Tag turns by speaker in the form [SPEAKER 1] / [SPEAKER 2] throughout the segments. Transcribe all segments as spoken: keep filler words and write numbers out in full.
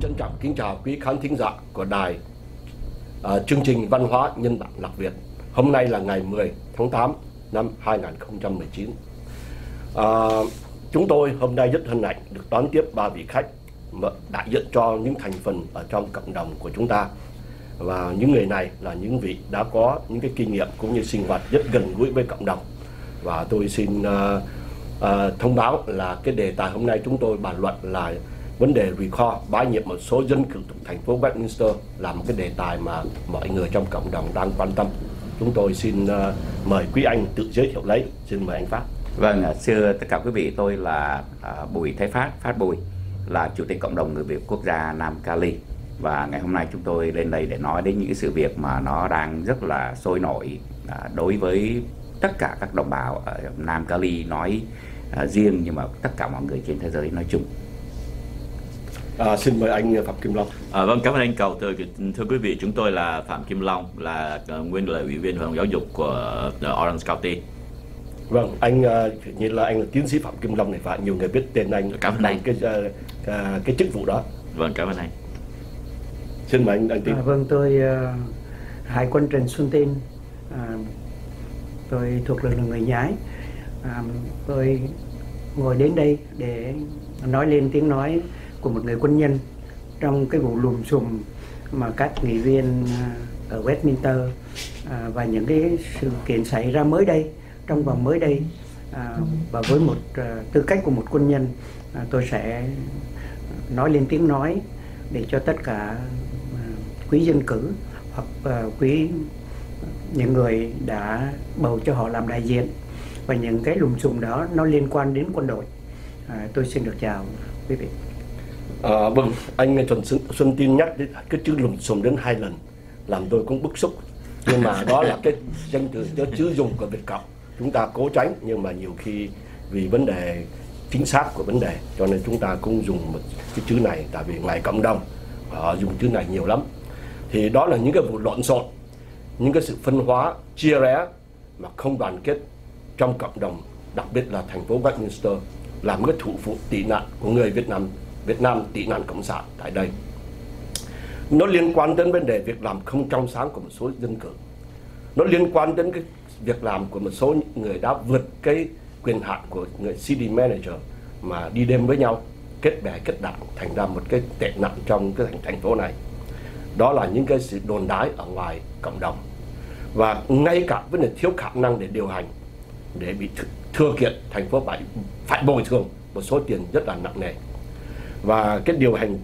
[SPEAKER 1] trân trọng kính chào quý khán thính giả của đài uh, chương trình Văn hóa Nhân bản Lạc Việt. Hôm nay là ngày mười tháng tám năm hai nghìn không trăm mười chín. Uh, chúng tôi hôm nay rất hân hạnh được đón tiếp ba vị khách đại diện cho những thành phần ở trong cộng đồng của chúng ta. Và những người này là những vị đã có những cái kinh nghiệm cũng như sinh hoạt rất gần gũi với cộng đồng. Và tôi xin uh, uh, thông báo là cái đề tài hôm nay chúng tôi bàn luận là vấn đề recall, bãi nhiệm một số dân cử thuộc thành phố Westminster, là một cái đề tài mà mọi người trong cộng đồng đang quan tâm. Chúng tôi xin uh, mời quý anh tự giới thiệu lấy. Xin mời anh Phát.
[SPEAKER 2] Vâng, xưa tất cả quý vị, tôi là uh, Bùi Thế Phát, Phát Bùi, là Chủ tịch Cộng đồng Người Việt Quốc gia Nam Cali. Và ngày hôm nay chúng tôi lên đây để nói đến những sự việc mà nó đang rất là sôi nổi uh, đối với tất cả các đồng bào ở Nam Cali nói uh, riêng, nhưng mà tất cả mọi người trên thế giới nói chung.
[SPEAKER 1] À, xin mời anh Phạm Kim Long.
[SPEAKER 3] À, vâng, cảm ơn anh Cầu. Thưa, thưa quý vị, chúng tôi là Phạm Kim Long, là uh, nguyên là ủy viên hội đồng giáo dục của uh, Orange County.
[SPEAKER 1] Vâng, anh uh, như là anh là tiến sĩ Phạm Kim Long này, và nhiều người biết tên anh.
[SPEAKER 3] Cảm ơn anh.
[SPEAKER 1] Cái uh, uh, cái chức vụ đó.
[SPEAKER 3] Vâng, cảm ơn anh.
[SPEAKER 1] Xin mời anh anh Tiến.
[SPEAKER 4] À, vâng, tôi uh, Hải quân Trần Xuân Tin, uh, tôi thuộc lực lượng người Nhái. Uh, tôi ngồi đến đây để nói lên tiếng nói của một người quân nhân trong cái vụ lùm xùm mà các nghị viên ở Westminster à, và những cái sự kiện xảy ra mới đây, trong vòng mới đây, à, và với một à, tư cách của một quân nhân, à, tôi sẽ nói lên tiếng nói để cho tất cả à, quý dân cử hoặc à, quý những người đã bầu cho họ làm đại diện, và những cái lùm xùm đó nó liên quan đến quân đội. À, tôi xin được chào quý vị.
[SPEAKER 1] À, vâng, anh Trần Xuân Tin nhắc đến cái chữ lùm xùm đến hai lần làm tôi cũng bức xúc, nhưng mà đó là cái danh từ cái chữ dùng của Việt Cộng, chúng ta cố tránh, nhưng mà nhiều khi vì vấn đề chính xác của vấn đề cho nên chúng ta cũng dùng một cái chữ này, tại vì ngoài cộng đồng họ dùng chữ này nhiều lắm. Thì đó là những cái vụ lộn xộn, những cái sự phân hóa chia rẽ mà không đoàn kết trong cộng đồng, đặc biệt là thành phố Westminster, làm cái thủ phủ tị nạn của người Việt Nam Việt Nam tị nạn cộng sản tại đây. Nó liên quan đến vấn đề việc làm không trong sáng của một số dân cử. Nó liên quan đến cái việc làm của một số người đã vượt cái quyền hạn của người city manager mà đi đêm với nhau, kết bè kết đảng, thành ra một cái tệ nạn trong cái thành, thành phố này. Đó là những cái sự đồn đái ở ngoài cộng đồng. Và ngay cả vấn đề thiếu khả năng để điều hành, để bị thừa kiện, thành phố phải, phải bồi thường một số tiền rất là nặng nề. Và cái điều hành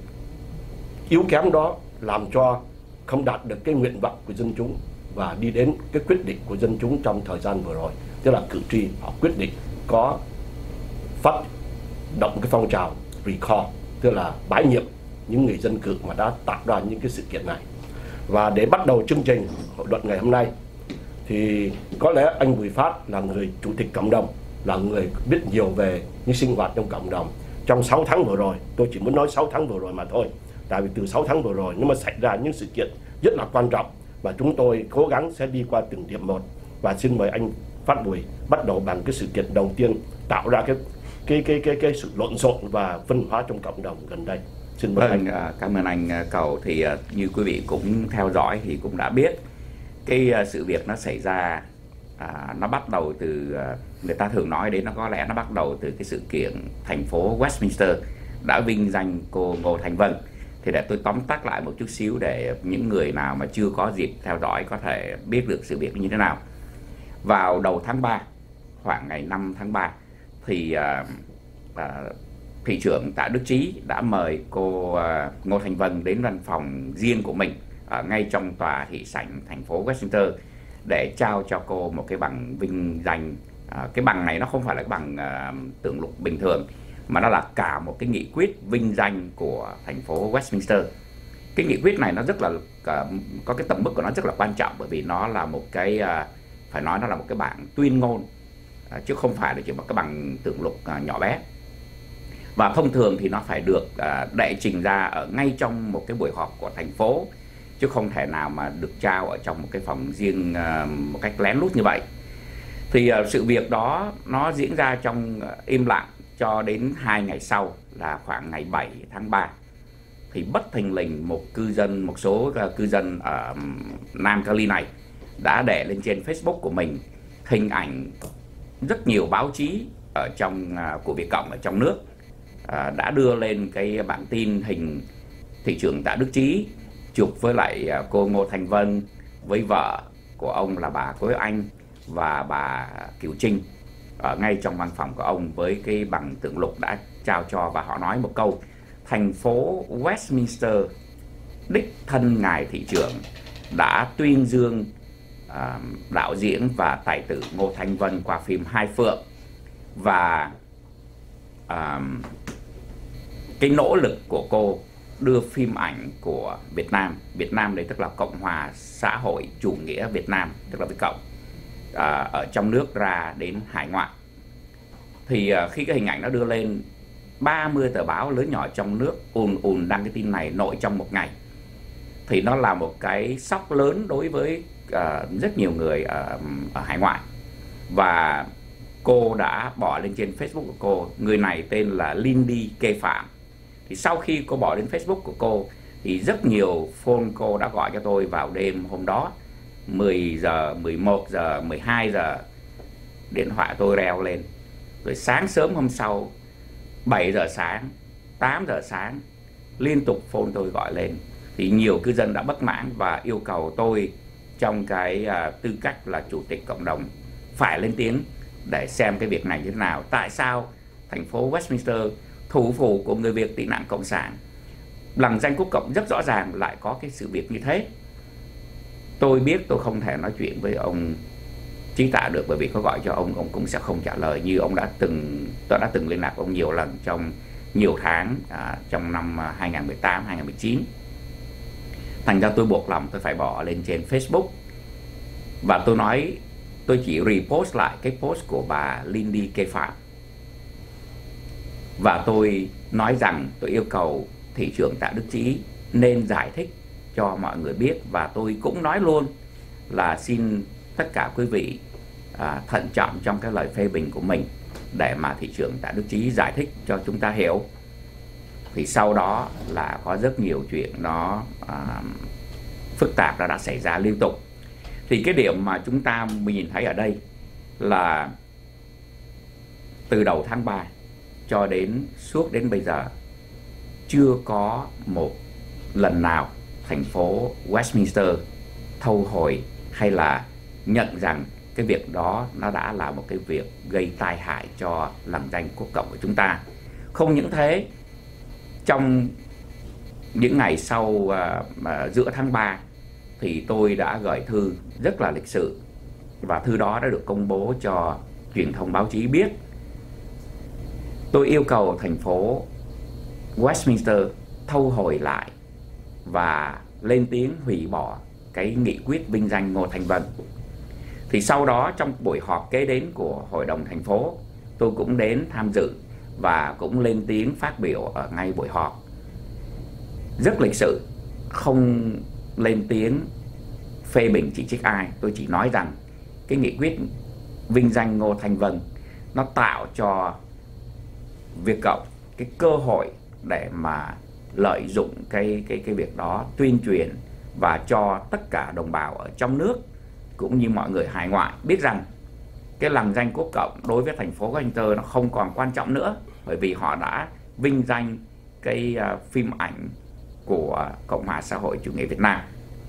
[SPEAKER 1] yếu kém đó làm cho không đạt được cái nguyện vọng của dân chúng và đi đến cái quyết định của dân chúng trong thời gian vừa rồi. Tức là cử tri họ quyết định có phát động cái phong trào recall, tức là bãi nhiệm những người dân cử mà đã tạo ra những cái sự kiện này. Và để bắt đầu chương trình hội luận ngày hôm nay thì có lẽ anh Bùi Phát là người chủ tịch cộng đồng, là người biết nhiều về những sinh hoạt trong cộng đồng. Trong sáu tháng vừa rồi, tôi chỉ muốn nói sáu tháng vừa rồi mà thôi, tại vì từ sáu tháng vừa rồi nó mà xảy ra những sự kiện rất là quan trọng và chúng tôi cố gắng sẽ đi qua từng điểm một. Và xin mời anh Phát Bùi bắt đầu bằng cái sự kiện đầu tiên tạo ra cái cái cái cái cái sự lộn xộn và phân hóa trong cộng đồng gần đây. Xin mời
[SPEAKER 2] Vâng,
[SPEAKER 1] anh.
[SPEAKER 2] Cảm ơn anh Cầu. Thì như quý vị cũng theo dõi thì cũng đã biết cái sự việc nó xảy ra. À, nó bắt đầu từ, người ta thường nói đến, nó có lẽ nó bắt đầu từ cái sự kiện thành phố Westminster đã vinh danh cô Ngô Thanh Vân. Thì để tôi tóm tắt lại một chút xíu để những người nào mà chưa có dịp theo dõi có thể biết được sự việc như thế nào. Vào đầu tháng ba, khoảng ngày năm tháng ba, thì à, à, thị trưởng Tạ Đức Trí đã mời cô à, Ngô Thanh Vân đến văn phòng riêng của mình à, ngay trong tòa thị sảnh thành phố Westminster để trao cho cô một cái bằng vinh danh. À, cái bằng này nó không phải là cái bằng à, tượng lục bình thường, mà nó là cả một cái nghị quyết vinh danh của thành phố Westminster. Cái nghị quyết này nó rất là à, có cái tầm mức của nó rất là quan trọng, bởi vì nó là một cái à, phải nói nó là một cái bản tuyên ngôn, à, chứ không phải là chỉ một cái bằng tượng lục à, nhỏ bé. Và thông thường thì nó phải được à, đệ trình ra ở ngay trong một cái buổi họp của thành phố, chứ không thể nào mà được trao ở trong một cái phòng riêng uh, một cách lén lút như vậy. Thì uh, sự việc đó nó diễn ra trong uh, im lặng cho đến hai ngày sau, là khoảng ngày bảy tháng ba. thì bất thình lình một cư dân, một số cư dân ở Nam Cali này đã để lên trên Facebook của mình hình ảnh rất nhiều báo chí ở trong của Việt Cộng ở trong nước à, đã đưa lên cái bản tin hình thị trưởng Tạ Đức Chí chụp với lại cô Ngô Thanh Vân với vợ của ông là bà Quế Anh và bà Kiều Trinh ở ngay trong văn phòng của ông với cái bằng tượng lục đã trao cho, và họ nói một câu: thành phố Westminster đích thân ngài thị trưởng đã tuyên dương à, đạo diễn và tài tử Ngô Thanh Vân qua phim Hai Phượng, và à, cái nỗ lực của cô đưa phim ảnh của Việt Nam, Việt Nam đấy tức là Cộng hòa xã hội chủ nghĩa Việt Nam, tức là Việt Cộng, à, ở trong nước ra đến hải ngoại. Thì à, khi cái hình ảnh nó đưa lên, ba mươi tờ báo lớn nhỏ trong nước ùn ùn đăng cái tin này nội trong một ngày, thì nó là một cái sốc lớn đối với uh, rất nhiều người ở, ở hải ngoại. Và cô đã bỏ lên trên Facebook của cô, người này tên là Lindy Kê Phạm. Thì sau khi cô bỏ lên Facebook của cô thì rất nhiều phone cô đã gọi cho tôi vào đêm hôm đó, mười giờ, mười một giờ, mười hai giờ, điện thoại tôi reo lên. Rồi sáng sớm hôm sau, bảy giờ sáng, tám giờ sáng, liên tục phone tôi gọi lên. Thì nhiều cư dân đã bất mãn và yêu cầu tôi trong cái uh, tư cách là chủ tịch cộng đồng phải lên tiếng để xem cái việc này như thế nào. Tại sao thành phố Westminster, thủ phủ của người Việt tị nạn cộng sản, lằn danh quốc cộng rất rõ ràng, lại có cái sự việc như thế? Tôi biết tôi không thể nói chuyện với ông Chí Tạ được, bởi vì có gọi cho ông, ông cũng sẽ không trả lời, như ông đã từng, tôi đã từng liên lạc với ông nhiều lần trong nhiều tháng à, trong năm hai nghìn không trăm mười tám, hai nghìn không trăm mười chín. Thành ra tôi buộc lòng tôi phải bỏ lên trên Facebook. Và tôi nói, tôi chỉ repost lại cái post của bà Lindy Kê Phạm. Và tôi nói rằng tôi yêu cầu thị trưởng Tạ Đức Chí nên giải thích cho mọi người biết. Và tôi cũng nói luôn là xin tất cả quý vị à, thận trọng trong cái lời phê bình của mình, để mà thị trưởng Tạ Đức Chí giải thích cho chúng ta hiểu. Thì sau đó là có rất nhiều chuyện nó à, phức tạp đã, đã xảy ra liên tục. Thì cái điểm mà chúng ta mình nhìn thấy ở đây là từ đầu tháng ba cho đến suốt đến bây giờ, chưa có một lần nào thành phố Westminster thâu hồi hay là nhận rằng cái việc đó nó đã là một cái việc gây tai hại cho lằn danh quốc cộng của chúng ta. Không những thế, trong những ngày sau uh, uh, giữa tháng ba thì tôi đã gửi thư rất là lịch sự, và thư đó đã được công bố cho truyền thông báo chí biết. Tôi yêu cầu thành phố Westminster thâu hồi lại và lên tiếng hủy bỏ cái nghị quyết vinh danh Ngô Thanh Vân. Thì sau đó trong buổi họp kế đến của Hội đồng thành phố, tôi cũng đến tham dự và cũng lên tiếng phát biểu ở ngay buổi họp. Rất lịch sự, không lên tiếng phê bình chỉ trích ai. Tôi chỉ nói rằng cái nghị quyết vinh danh Ngô Thanh Vân nó tạo cho Việt Cộng cái cơ hội để mà lợi dụng cái, cái, cái việc đó, tuyên truyền và cho tất cả đồng bào ở trong nước cũng như mọi người hải ngoại biết rằng cái lằn danh quốc cộng đối với thành phố Westminster nó không còn quan trọng nữa, bởi vì họ đã vinh danh cái uh, phim ảnh của Cộng hòa xã hội chủ nghĩa Việt Nam.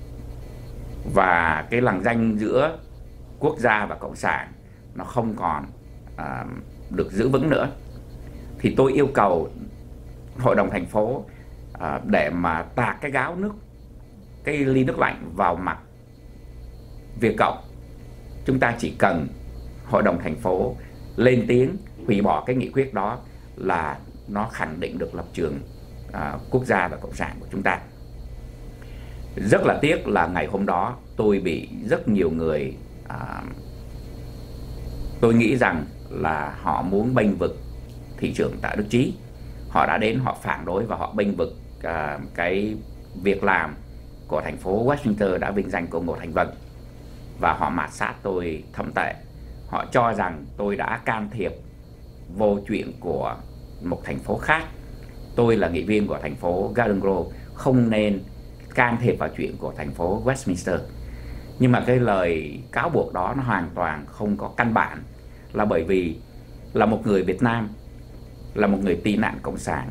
[SPEAKER 2] Và cái lằn danh giữa quốc gia và cộng sản nó không còn uh, được giữ vững nữa. Thì tôi yêu cầu Hội đồng thành phố uh, để mà tạt cái gáo nước, cái ly nước lạnh vào mặt Việt Cộng, chúng ta chỉ cần Hội đồng thành phố lên tiếng hủy bỏ cái nghị quyết đó là nó khẳng định được lập trường uh, quốc gia và cộng sản của chúng ta. Rất là tiếc là ngày hôm đó tôi bị rất nhiều người uh, tôi nghĩ rằng là họ muốn bênh vực thị trưởng Tạ Đức Chí. Họ đã đến, họ phản đối và họ bênh vực uh, cái việc làm của thành phố Westminster đã vinh danh cô Ngô Thanh Vân. Và họ mạt sát tôi thậm tệ. Họ cho rằng tôi đã can thiệp vô chuyện của một thành phố khác tôi là nghị viên của thành phố Garden Grove không nên can thiệp vào chuyện của thành phố Westminster. Nhưng mà cái lời cáo buộc đó nó hoàn toàn không có căn bản, là bởi vì là một người Việt Nam, là một người tị nạn cộng sản,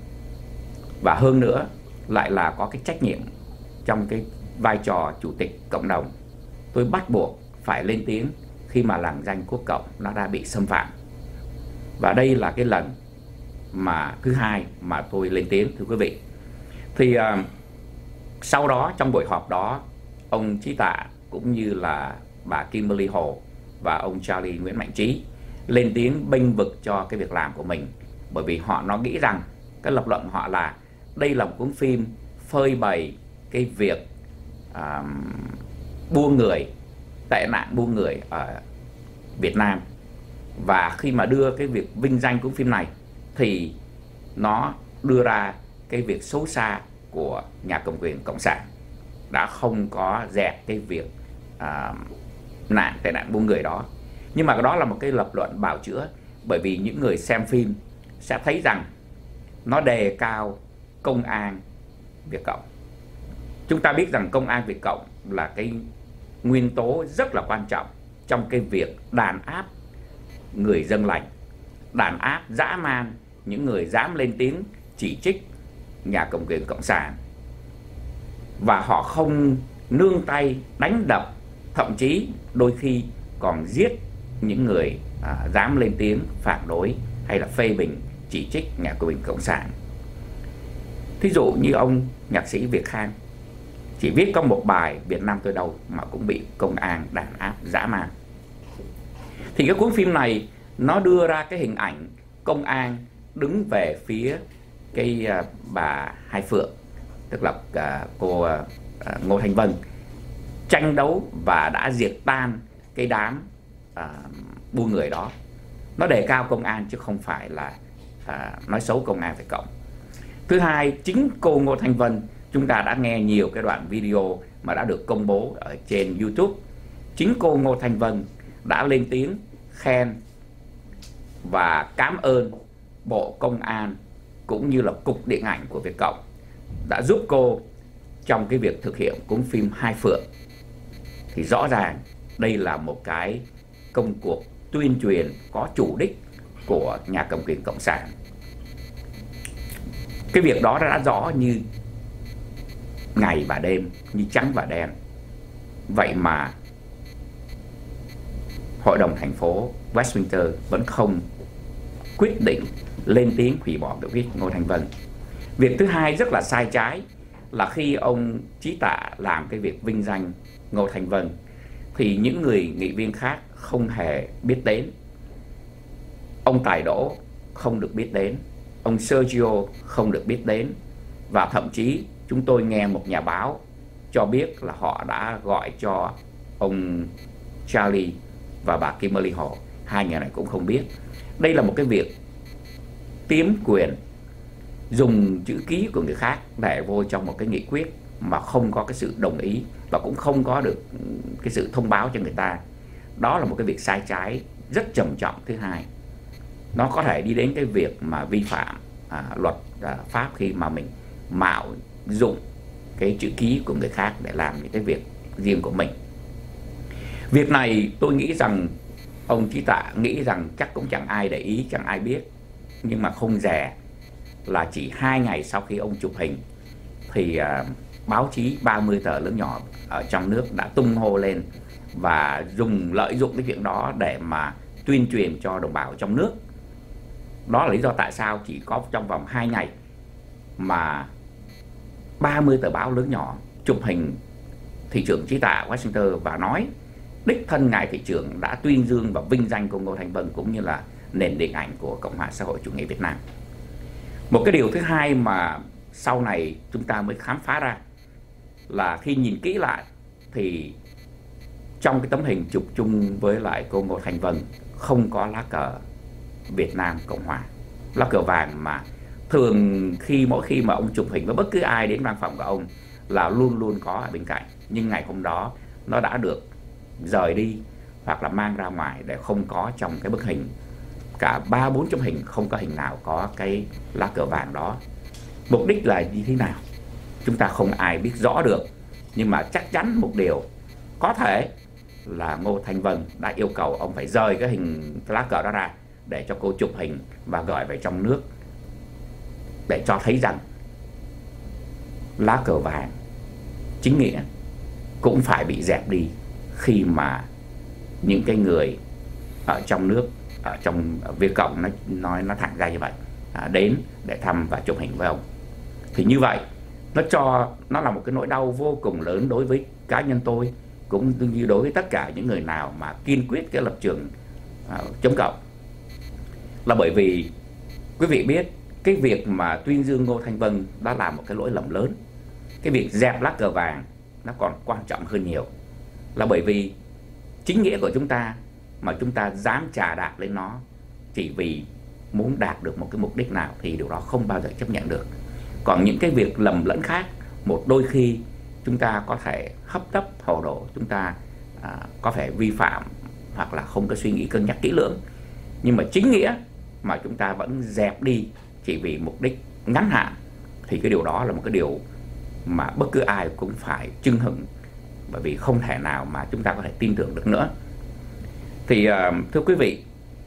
[SPEAKER 2] và hơn nữa lại là có cái trách nhiệm trong cái vai trò chủ tịch cộng đồng. Tôi bắt buộc phải lên tiếng khi mà làng danh quốc cộng nó đã bị xâm phạm. Và đây là cái lần mà thứ hai mà tôi lên tiếng, thưa quý vị. Thì uh, sau đó trong buổi họp đó, ông Chí Tạ cũng như là bà Kimberly Hồ và ông Charlie Nguyễn Mạnh Trí lên tiếng bênh vực cho cái việc làm của mình, bởi vì họ nó nghĩ rằng cái lập luận họ là đây là một cuốn phim phơi bày cái việc uh, buôn người, tệ nạn buôn người ở Việt Nam. Và khi mà đưa cái việc vinh danh cuốn phim này thì nó đưa ra cái việc xấu xa của nhà cầm quyền cộng sản, đã không có dẹp cái việc uh, nạn tệ nạn buôn người đó. Nhưng mà đó là một cái lập luận bào chữa, bởi vì những người xem phim sẽ thấy rằng nó đề cao công an Việt Cộng. Chúng ta biết rằng công an Việt Cộng là cái nguyên tố rất là quan trọng trong cái việc đàn áp người dân lành, đàn áp dã man những người dám lên tiếng chỉ trích nhà cầm quyền cộng sản. Và họ không nương tay đánh đập, thậm chí đôi khi còn giết những người à, dám lên tiếng phản đối hay là phê bình chỉ trích nhà cầm quyền cộng sản. Thí dụ như ông nhạc sĩ Việt Khang chỉ viết có một bài Việt Nam tôi đâu mà cũng bị công an đàn áp dã man. Thì cái cuốn phim này nó đưa ra cái hình ảnh công an đứng về phía cái uh, bà Hai Phượng, tức là uh, cô uh, Ngô Thanh Vân, tranh đấu và đã diệt tan cái đám uh, buôn người đó. Nó đề cao công an chứ không phải là uh, nói xấu công an Việt Cộng. Thứ hai, chính cô Ngô Thanh Vân, chúng ta đã nghe nhiều cái đoạn video mà đã được công bố ở trên YouTube. Chính cô Ngô Thanh Vân đã lên tiếng khen và cảm ơn Bộ Công an cũng như là Cục Điện ảnh của Việt Cộng đã giúp cô trong cái việc thực hiện cuốn phim Hai Phượng. Thì rõ ràng đây là một cái công cuộc tuyên truyền có chủ đích của nhà cầm quyền cộng sản. Cái việc đó đã rõ như ngày và đêm, như trắng và đen. Vậy mà Hội đồng thành phố Westminster vẫn không quyết định lên tiếng hủy bỏ biểu quyết Ngô Thanh Vân. Việc thứ hai rất là sai trái là khi ông Chí Tạ làm cái việc vinh danh Ngô Thanh Vân thì những người nghị viên khác không hề biết đến. Ông Tài Đỗ không được biết đến, ông Sergio không được biết đến, và thậm chí chúng tôi nghe một nhà báo cho biết là họ đã gọi cho ông Charlie và bà Kimberly Hồ, hai người này cũng không biết. Đây là một cái việc tiếm quyền, dùng chữ ký của người khác để vô trong một cái nghị quyết mà không có cái sự đồng ý và cũng không có được cái sự thông báo cho người ta. Đó là một cái việc sai trái rất trầm trọng. Thứ hai, nó có thể đi đến cái việc mà vi phạm à, luật à, pháp khi mà mình mạo dụng cái chữ ký của người khác để làm những cái việc riêng của mình. Việc này tôi nghĩ rằng ông Chí Tạ nghĩ rằng chắc cũng chẳng ai để ý, chẳng ai biết. Nhưng mà không dè là chỉ hai ngày sau khi ông chụp hình thì uh, báo chí ba mươi tờ lớn nhỏ ở trong nước đã tung hô lên và dùng lợi dụng cái chuyện đó để mà tuyên truyền cho đồng bào trong nước. Đó là lý do tại sao chỉ có trong vòng hai ngày mà ba mươi tờ báo lớn nhỏ chụp hình thị trưởng Chí Tạ Westminster và nói đích thân ngài thị trưởng đã tuyên dương và vinh danh cô Ngô Thanh Vân cũng như là nền điện ảnh của Cộng hòa xã hội chủ nghĩa Việt Nam. Một cái điều thứ hai mà sau này chúng ta mới khám phá ra là khi nhìn kỹ lại thì trong cái tấm hình chụp chung với lại cô Ngô Thanh Vân không có lá cờ Việt Nam Cộng hòa, lá cờ vàng mà thường khi mỗi khi mà ông chụp hình với bất cứ ai đến văn phòng của ông là luôn luôn có ở bên cạnh. Nhưng ngày hôm đó nó đã được rời đi hoặc là mang ra ngoài để không có trong cái bức hình cả ba bốn chấm hình không có hình nào có cái lá cờ vàng đó. Mục đích là như thế nào chúng ta không ai biết rõ được, nhưng mà chắc chắn một điều, có thể là Ngô Thanh Vân đã yêu cầu ông phải rời cái hình cái lá cờ đó ra để cho cô chụp hình và gửi về trong nước, để cho thấy rằng lá cờ vàng chính nghĩa cũng phải bị dẹp đi khi mà những cái người ở trong nước, ở trong Việt Cộng, nó nói nó thẳng ra như vậy, à, đến để thăm và chụp hình với ông. Thì như vậy nó cho nó là một cái nỗi đau vô cùng lớn đối với cá nhân tôi, cũng như đối với tất cả những người nào mà kiên quyết cái lập trường uh, chống cộng. Là bởi vì quý vị biết cái việc mà tuyên dương Ngô Thanh Vân đã là một cái lỗi lầm lớn. Cái việc dẹp lá cờ vàng nó còn quan trọng hơn nhiều, là bởi vì chính nghĩa của chúng ta mà chúng ta dám chà đạp lên nó chỉ vì muốn đạt được một cái mục đích nào thì điều đó không bao giờ chấp nhận được. Còn những cái việc lầm lẫn khác, một đôi khi chúng ta có thể hấp tấp hồ đồ, chúng ta à, có thể vi phạm hoặc là không có suy nghĩ cân nhắc kỹ lưỡng, nhưng mà chính nghĩa mà chúng ta vẫn dẹp đi chỉ vì mục đích ngắn hạn thì cái điều đó là một cái điều mà bất cứ ai cũng phải chưng hửng, bởi vì không thể nào mà chúng ta có thể tin tưởng được nữa. Thì uh, thưa quý vị,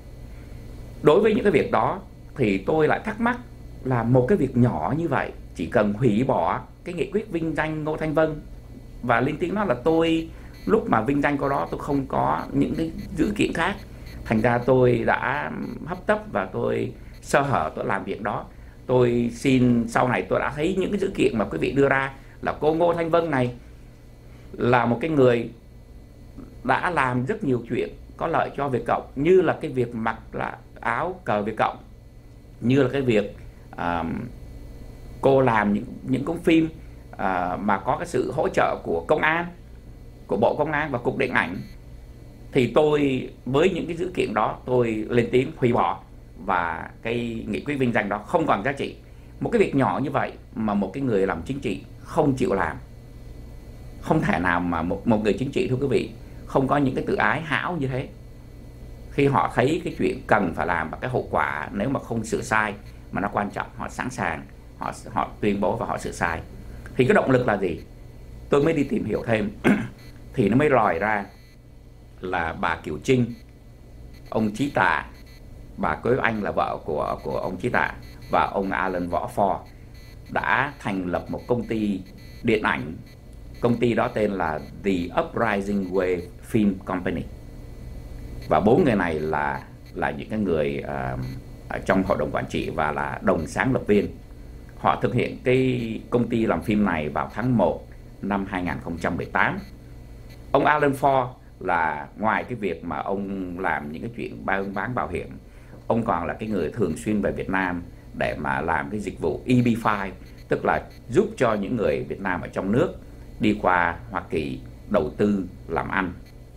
[SPEAKER 2] đối với những cái việc đó thì tôi lại thắc mắc là một cái việc nhỏ như vậy, chỉ cần hủy bỏ cái nghị quyết vinh danh Ngô Thanh Vân, và lên tiếng nói là tôi lúc mà vinh danh cô đó tôi không có những cái dữ kiện khác, thành ra tôi đã hấp tấp và tôi sơ hở tôi làm việc đó. Tôi xin sau này tôi đã thấy những cái dữ kiện mà quý vị đưa ra là cô Ngô Thanh Vân này là một cái người đã làm rất nhiều chuyện có lợi cho Việt Cộng, như là cái việc mặc là áo cờ Việt Cộng, như là cái việc uh, cô làm những những công phim uh, mà có cái sự hỗ trợ của công an, của Bộ Công an và Cục Điện ảnh. Thì tôi với những cái dữ kiện đó tôi lên tiếng hủy bỏ, và cái nghị quyết vinh danh đó không còn giá trị. Một cái việc nhỏ như vậy mà một cái người làm chính trị không chịu làm. Không thể nào mà một, một người chính trị, thưa quý vị, không có những cái tự ái hão như thế. Khi họ thấy cái chuyện cần phải làm và cái hậu quả nếu mà không sửa sai mà nó quan trọng, họ sẵn sàng, họ, họ tuyên bố và họ sửa sai. Thì cái động lực là gì? Tôi mới đi tìm hiểu thêm thì nó mới lòi ra là bà Kiều Trinh, ông Chí Tạ, bà Quế Anh là vợ của, của ông Chí Tạ, và ông Alan Võ Phò đã thành lập một công ty điện ảnh. Công ty đó tên là The Uprising Way Film Company. Và bốn người này là là những cái người uh, ở trong hội đồng quản trị và là đồng sáng lập viên. Họ thực hiện cái công ty làm phim này vào tháng một năm hai nghìn không trăm mười tám. Ông Alan Ford là ngoài cái việc mà ông làm những cái chuyện bán bán bảo hiểm, ông còn là cái người thường xuyên về Việt Nam để mà làm cái dịch vụ E B năm, tức là giúp cho những người Việt Nam ở trong nước đi qua Hoa Kỳ đầu tư làm ăn.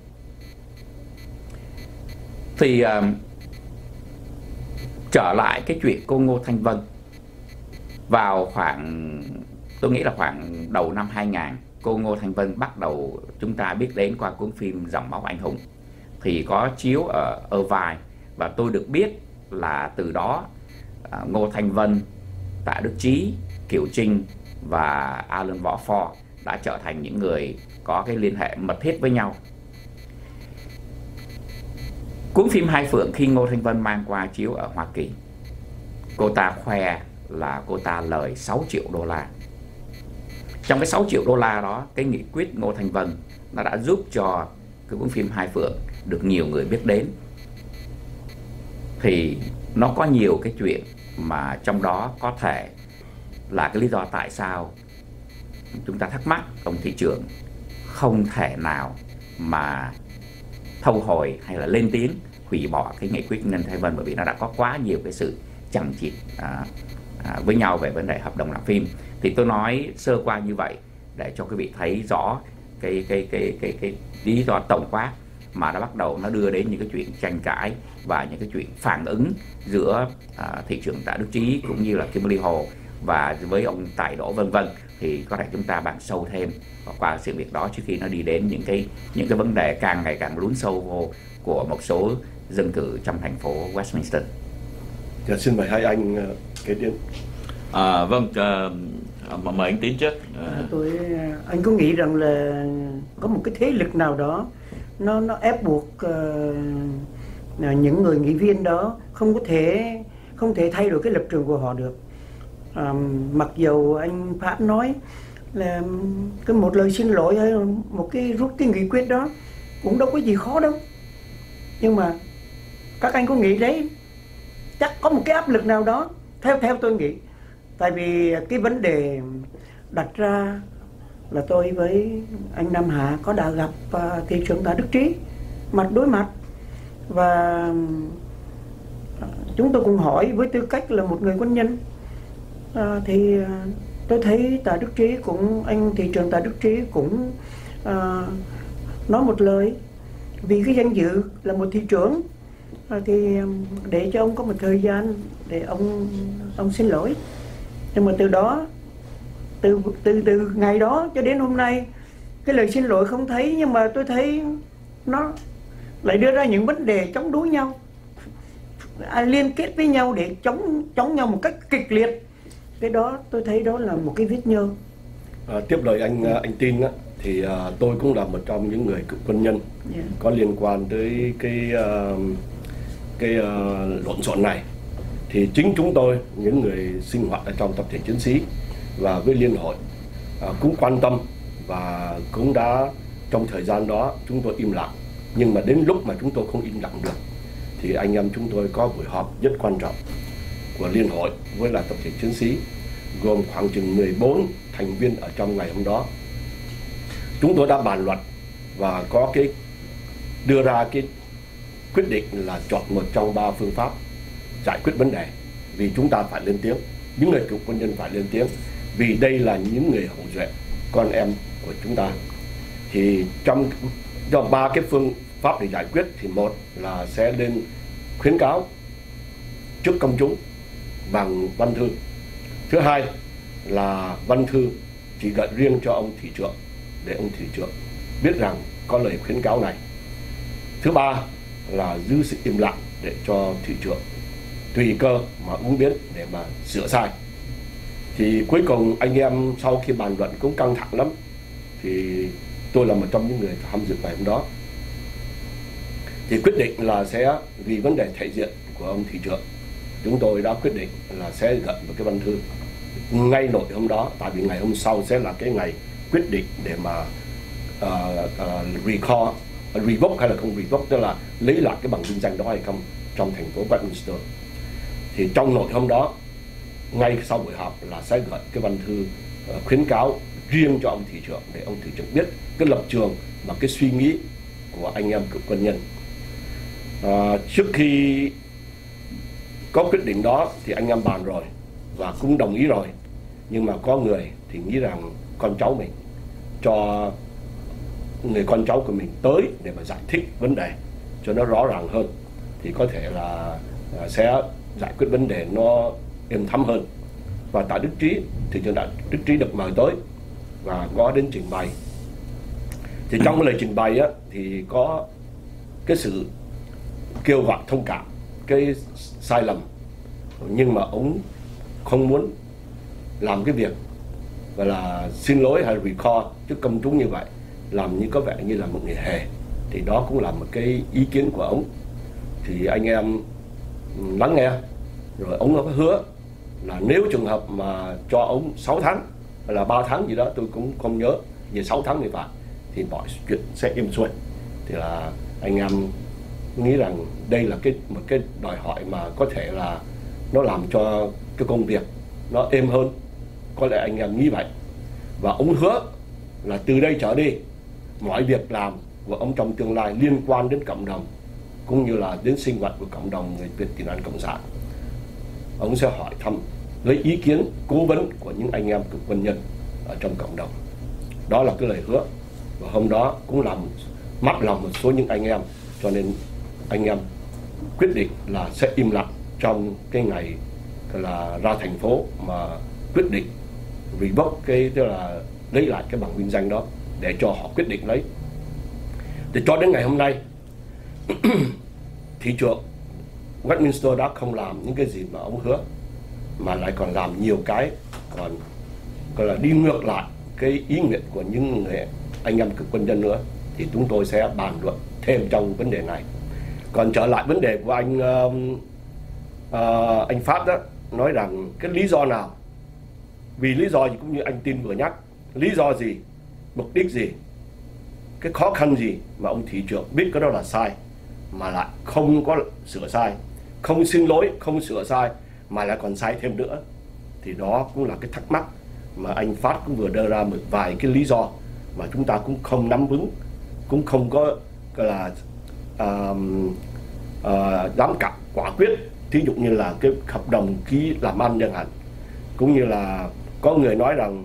[SPEAKER 2] Thì uh, trở lại cái chuyện cô Ngô Thanh Vân, vào khoảng tôi nghĩ là khoảng đầu năm hai nghìn, cô Ngô Thanh Vân bắt đầu chúng ta biết đến qua cuốn phim Dòng Máu Anh Hùng, thì có chiếu ở Irvine, và tôi được biết là từ đó uh, Ngô Thanh Vân, Tạ Đức Chí, Kiều Trinh và Alan Võ Phò đã trở thành những người có cái liên hệ mật thiết với nhau. Cuốn phim Hai Phượng khi Ngô Thanh Vân mang qua chiếu ở Hoa Kỳ, cô ta khoe là cô ta lời sáu triệu đô la. Trong cái sáu triệu đô la đó, cái nghị quyết Ngô Thanh Vân nó đã giúp cho cái cuốn phim Hai Phượng được nhiều người biết đến. Thì nó có nhiều cái chuyện mà trong đó có thể là cái lý do tại sao chúng ta thắc mắc ông thị trưởng không thể nào mà thâu hồi hay là lên tiếng hủy bỏ cái nghị quyết Ngô Thanh Vân, bởi vì nó đã có quá nhiều cái sự chằng chịt à, à, với nhau về vấn đề hợp đồng làm phim. Thì tôi nói sơ qua như vậy để cho quý vị thấy rõ cái cái cái cái cái lý do tổng quát mà nó bắt đầu nó đưa đến những cái chuyện tranh cãi và những cái chuyện phản ứng giữa à, thị trưởng Tạ Đức Chí cũng như là Kimberly Hồ và với ông Tài Đỗ vân vân. Thì có thể chúng ta bàn sâu thêm qua sự việc đó trước khi nó đi đến những cái những cái vấn đề càng ngày càng lún sâu vô của một số dân cử trong thành phố Westminster.
[SPEAKER 1] Dạ, xin mời hai anh uh, kế đến.
[SPEAKER 3] À, vâng, uh, mời anh Tín trước.
[SPEAKER 4] À, tôi anh có nghĩ rằng là có một cái thế lực nào đó nó nó ép buộc uh, những người nghị viên đó không có thể không thể thay đổi cái lập trường của họ được. À, mặc dù anh Pháp nói là cái một lời xin lỗi hay một cái rút cái nghị quyết đó cũng đâu có gì khó đâu, nhưng mà các anh có nghĩ đấy, chắc có một cái áp lực nào đó theo theo tôi nghĩ. Tại vì cái vấn đề đặt ra là tôi với anh Nam Hà có đã gặp uh, thị trưởng Tạ Đức Trí mặt đối mặt, và chúng tôi cùng hỏi với tư cách là một người quân nhân. À, thì uh, tôi thấy Tạ Đức Trí cũng anh thị trưởng Tạ Đức Trí cũng uh, nói một lời, vì cái danh dự là một thị trưởng uh, thì um, để cho ông có một thời gian để ông ông xin lỗi. Nhưng mà từ đó từ từ từ ngày đó cho đến hôm nay cái lời xin lỗi không thấy, nhưng mà tôi thấy nó lại đưa ra những vấn đề chống đối nhau, à, liên kết với nhau để chống chống nhau một cách kịch liệt. Cái đó tôi thấy đó là một cái vết nhơ.
[SPEAKER 1] À, tiếp lời anh anh Tin á, thì uh, tôi cũng là một trong những người cựu quân nhân yeah. có liên quan tới cái uh, cái uh, lộn xộn này. Thì chính chúng tôi, những người sinh hoạt ở trong tập thể chiến sĩ và với liên hội uh, cũng quan tâm, và cũng đã trong thời gian đó chúng tôi im lặng. Nhưng mà đến lúc mà chúng tôi không im lặng được thì anh em chúng tôi có buổi họp rất quan trọng của liên hội với là tập thể chiến sĩ, gồm khoảng chừng mười bốn thành viên ở trong ngày hôm đó. Chúng tôi đã bàn luận và có cái đưa ra cái quyết định là chọn một trong ba phương pháp giải quyết vấn đề. Vì chúng ta phải lên tiếng, những người cựu quân nhân phải lên tiếng, vì đây là những người hậu duệ, con em của chúng ta. Thì trong trong ba cái phương pháp để giải quyết thì một là sẽ lên khuyến cáo trước công chúng bằng văn thư. Thứ hai là văn thư chỉ gửi riêng cho ông thị trưởng để ông thị trưởng biết rằng có lời khuyến cáo này. Thứ ba là giữ sự im lặng để cho thị trưởng tùy cơ mà ứng biến để mà sửa sai. Thì cuối cùng anh em sau khi bàn luận cũng căng thẳng lắm, thì tôi là một trong những người tham dự ngày hôm đó, thì quyết định là sẽ vì vấn đề thể diện của ông thị trưởng, chúng tôi đã quyết định là sẽ gửi một cái văn thư ngay nội hôm đó, tại vì ngày hôm sau sẽ là cái ngày quyết định để mà uh, uh, recall, uh, revoke hay là không revoke, tức là lấy lại cái bằng vinh danh đó hay không trong thành phố Westminster. Thì trong nội hôm đó, ngay sau buổi họp là sẽ gửi cái văn thư uh, khuyến cáo riêng cho ông thị trưởng để ông thị trưởng biết cái lập trường và cái suy nghĩ của anh em cựu quân nhân. Uh, trước khi có quyết định đó thì anh em bàn rồi và cũng đồng ý rồi, nhưng mà có người thì nghĩ rằng con cháu mình, cho người con cháu của mình tới để mà giải thích vấn đề cho nó rõ ràng hơn, thì có thể là sẽ giải quyết vấn đề nó êm thấm hơn. Và tại Đức Trí thì trường đại Đức Trí được mời tới và có đến trình bày. Thì trong cái lời trình bày á, thì có cái sự kêu gọi thông cảm cái sai lầm, nhưng mà ông không muốn làm cái việc gọi là xin lỗi hay recall trước công chúng như vậy, làm như có vẻ như là một nghề hề. Thì đó cũng là một cái ý kiến của ông. Thì anh em lắng nghe, rồi ông có hứa là nếu trường hợp mà cho ông sáu tháng hay là ba tháng gì đó, tôi cũng không nhớ, về sáu tháng thì phải, thì mọi chuyện sẽ êm xuôi. Thì là anh em nghĩ rằng đây là cái một cái đòi hỏi mà có thể là nó làm cho cái công việc nó êm hơn, có lẽ anh em nghĩ vậy. Và ông hứa là từ đây trở đi, mọi việc làm của ông trong tương lai liên quan đến cộng đồng cũng như là đến sinh hoạt của cộng đồng người Việt Tị nạn Cộng sản, ông sẽ hỏi thăm, lấy ý kiến cố vấn của những anh em cựu quân nhân ở trong cộng đồng. Đó là cái lời hứa. Và hôm đó cũng làm mất lòng một số những anh em, cho nên anh em quyết định là sẽ im lặng trong cái ngày là ra thành phố mà quyết định revoke cái, tức là lấy lại cái bằng vinh danh đó để cho họ quyết định lấy. Thì cho đến ngày hôm nay thị trưởng Westminster đã không làm những cái gì mà ông hứa, mà lại còn làm nhiều cái còn gọi là đi ngược lại cái ý nguyện của những người anh em cựu quân nhân nữa, thì chúng tôi sẽ bàn luận thêm trong vấn đề này. Còn trở lại vấn đề của anh uh, uh, anh Phát đó, nói rằng cái lý do nào, vì lý do gì cũng như anh Tin vừa nhắc, lý do gì, mục đích gì, cái khó khăn gì mà ông thị trưởng biết cái đó là sai mà lại không có sửa sai, không xin lỗi, không sửa sai mà lại còn sai thêm nữa, thì đó cũng là cái thắc mắc mà anh Phát cũng vừa đưa ra một vài cái lý do mà chúng ta cũng không nắm vững, cũng không có gọi là uh, uh, dám cặp quả quyết. Thí dụ như là cái hợp đồng ký làm ăn chẳng hạn, cũng như là có người nói rằng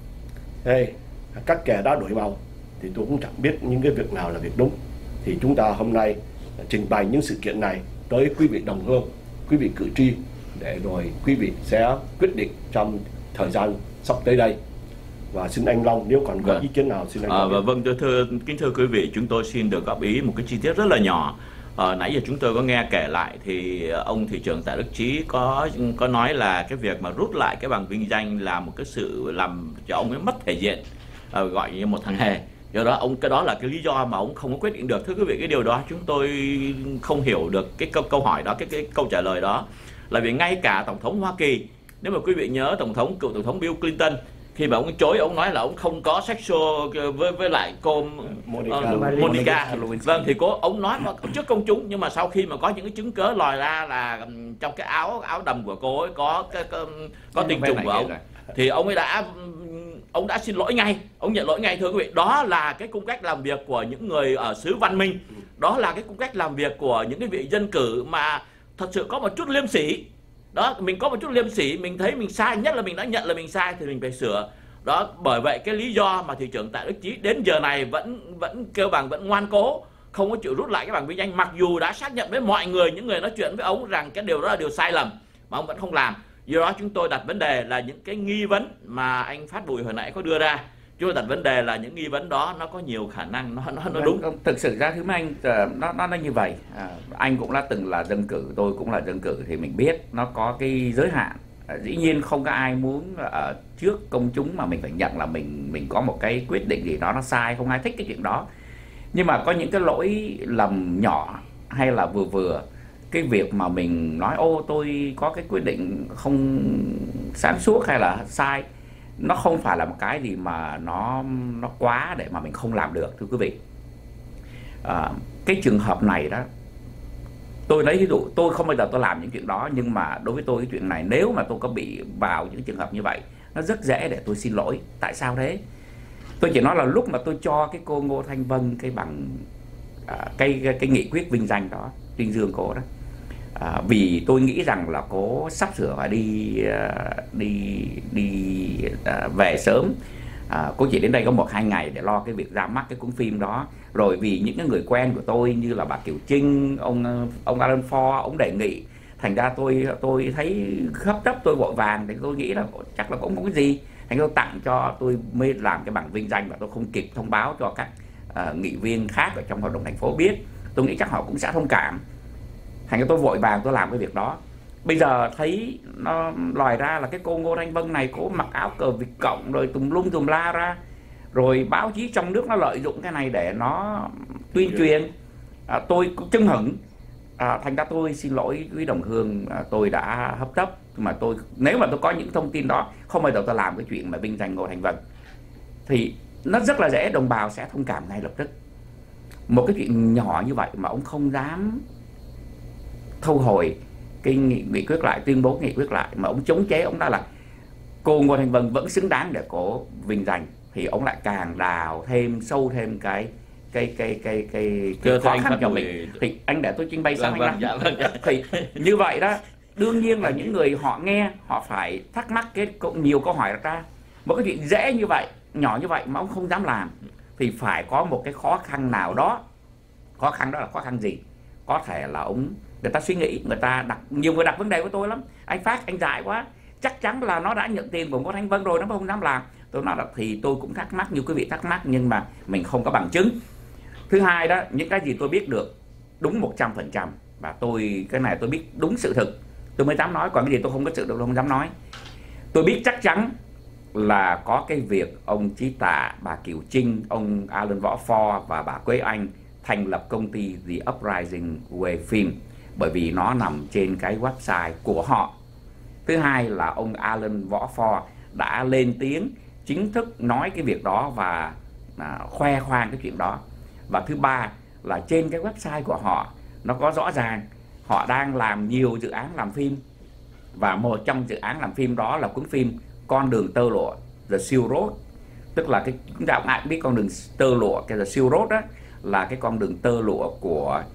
[SPEAKER 1] hey, các kẻ đã đổi màu, thì tôi cũng chẳng biết những cái việc nào là việc đúng. Thì chúng ta hôm nay trình bày những sự kiện này tới quý vị đồng hương, quý vị cử tri, để rồi quý vị sẽ quyết định trong thời gian sắp tới đây. Và xin anh Long nếu còn có
[SPEAKER 3] vâng.
[SPEAKER 1] ý kiến nào xin anh
[SPEAKER 3] à, và vâng thưa, thưa kính thưa quý vị, chúng tôi xin được góp ý một cái chi tiết rất là nhỏ. À, nãy giờ chúng tôi có nghe kể lại thì ông thị trưởng Tạ Đức Chí có có nói là cái việc mà rút lại cái bằng vinh danh là một cái sự làm cho ông ấy mất thể diện, à, gọi như một thằng hề. Do đó ông cái đó là cái lý do mà ông không có quyết định được. Thưa quý vị, cái điều đó chúng tôi không hiểu được cái câu câu hỏi đó, cái cái câu trả lời đó, là vì ngay cả tổng thống Hoa Kỳ, nếu mà quý vị nhớ tổng thống cựu tổng thống Bill Clinton, khi mà ông chối, ông nói là ông không có sexual với với lại cô
[SPEAKER 1] Monica,
[SPEAKER 3] uh, Monica. Monica. Vâng, thì cô ông nói trước công chúng, nhưng mà sau khi mà có những cái chứng cớ lòi ra là trong cái áo áo đầm của cô ấy có cái, có, có tình trùng của ông, thì ông ấy đã ông đã xin lỗi ngay, ông nhận lỗi ngay. Thưa quý vị, đó là cái cung cách làm việc của những người ở xứ văn minh, đó là cái cung cách làm việc của những cái vị dân cử mà thật sự có một chút liêm sỉ. Đó, mình có một chút liêm sỉ, mình thấy mình sai, nhất là mình đã nhận là mình sai thì mình phải sửa. Đó, bởi vậy cái lý do mà thị trưởng Tạ Đức Chí đến giờ này vẫn vẫn kêu bằng vẫn ngoan cố, không có chịu rút lại cái bằng vinh danh, mặc dù đã xác nhận với mọi người, những người nói chuyện với ông rằng cái điều đó là điều sai lầm, mà ông vẫn không làm. Do đó chúng tôi đặt vấn đề là những cái nghi vấn mà anh Phát Bùi hồi nãy có đưa ra, chúng tôi đặt vấn đề là những nghi vấn đó nó có nhiều khả năng nó nó, nó đúng.
[SPEAKER 2] Thực sự ra thứ anh nó nó nó như vậy. À, anh cũng đã từng là dân cử, tôi cũng là dân cử, thì mình biết nó có cái giới hạn. À, dĩ nhiên không có ai muốn ở trước công chúng mà mình phải nhận là mình mình có một cái quyết định gì đó nó sai, không ai thích cái chuyện đó. Nhưng mà có những cái lỗi lầm nhỏ hay là vừa vừa, cái việc mà mình nói ô tôi có cái quyết định không sáng suốt hay là sai, nó không phải là một cái gì mà nó nó quá để mà mình không làm được. Thưa quý vị, à, cái trường hợp này đó, tôi lấy ví dụ, tôi không bao giờ tôi làm những chuyện đó, nhưng mà đối với tôi cái chuyện này, nếu mà tôi có bị vào những trường hợp như vậy, nó rất dễ để tôi xin lỗi. Tại sao thế? Tôi chỉ nói là lúc mà tôi cho cái cô Ngô Thanh Vân cái bằng à, cái, cái cái nghị quyết vinh danh đó, tuyên dương cô đó, à, vì tôi nghĩ rằng là cô sắp sửa phải đi đi đi à, về sớm. À, cô chỉ đến đây có một hai ngày để lo cái việc ra mắt cái cuốn phim đó. Rồi vì những cái người quen của tôi như là bà Kiều Trinh, ông ông Alan Ford, ông đề nghị, thành ra tôi tôi thấy hấp tấp, tôi vội vàng, thì tôi nghĩ là chắc là cũng không có gì, thành ra tôi tặng cho, tôi mới làm cái bằng vinh danh, và tôi không kịp thông báo cho các uh, nghị viên khác ở trong hội đồng thành phố biết. Tôi nghĩ chắc họ cũng sẽ thông cảm, thành ra tôi vội vàng tôi làm cái việc đó. Bây giờ thấy nó lòi ra là cái cô Ngô Thanh Vân này, cô mặc áo cờ Việt Cộng rồi tùm lum tùm la ra, rồi báo chí trong nước nó lợi dụng cái này để nó tuyên truyền. À, tôi cũng chưng hửng. À, thành ra tôi xin lỗi quý đồng hương, à, tôi đã hấp tấp, mà tôi nếu mà tôi có những thông tin đó, không bao giờ tôi làm cái chuyện mà vinh danh Ngô Thanh Vân, thì nó rất là dễ đồng bào sẽ thông cảm ngay lập tức. Một cái chuyện nhỏ như vậy mà ông không dám thu hồi cái nghị, nghị quyết lại, tuyên bố nghị quyết lại, mà ông chống chế, ông đã là cô Ngô Thanh Vân vẫn xứng đáng để cổ vinh danh, thì ông lại càng đào thêm sâu thêm cái cái cái cái cái, cái khó khăn cho mình. Thì anh để tôi trình bày sao anh
[SPEAKER 3] dạ, vâng, dạ.
[SPEAKER 2] Thì như vậy đó, đương nhiên là những người họ nghe họ phải thắc mắc cái nhiều câu hỏi ra. Một cái chuyện dễ như vậy, nhỏ như vậy mà ông không dám làm, thì phải có một cái khó khăn nào đó. Khó khăn đó là khó khăn gì? Có thể là ông người ta suy nghĩ, người ta đặt, nhiều người đặt vấn đề với tôi lắm, anh Phát anh dại quá, chắc chắn là nó đã nhận tiền của Ngô Thanh Vân rồi, nó không dám làm. Tôi nói là thì tôi cũng thắc mắc như quý vị thắc mắc, nhưng mà mình không có bằng chứng. Thứ hai đó, những cái gì tôi biết được đúng một trăm phần trăm và tôi cái này tôi biết đúng sự thực tôi mới dám nói, còn cái gì tôi không có sự thực tôi không dám nói. Tôi biết chắc chắn là có cái việc ông Chí Tả, bà Kiều Trinh, ông Alan Võ Pho và bà Quế Anh thành lập công ty The Uprising Way Film, bởi vì nó nằm trên cái website của họ. Thứ hai là ông Alan Võ Pho đã lên tiếng chính thức nói cái việc đó và à, khoe khoang cái chuyện đó. Và thứ ba là trên cái website của họ nó có rõ ràng họ đang làm nhiều dự án làm phim, và một trong dự án làm phim đó là cuốn phim Con đường tơ lụa, The Silk Road. Tức là cái chúng ta cũng ai biết con đường tơ lụa, cái The Silk Road đó là cái con đường tơ lụa của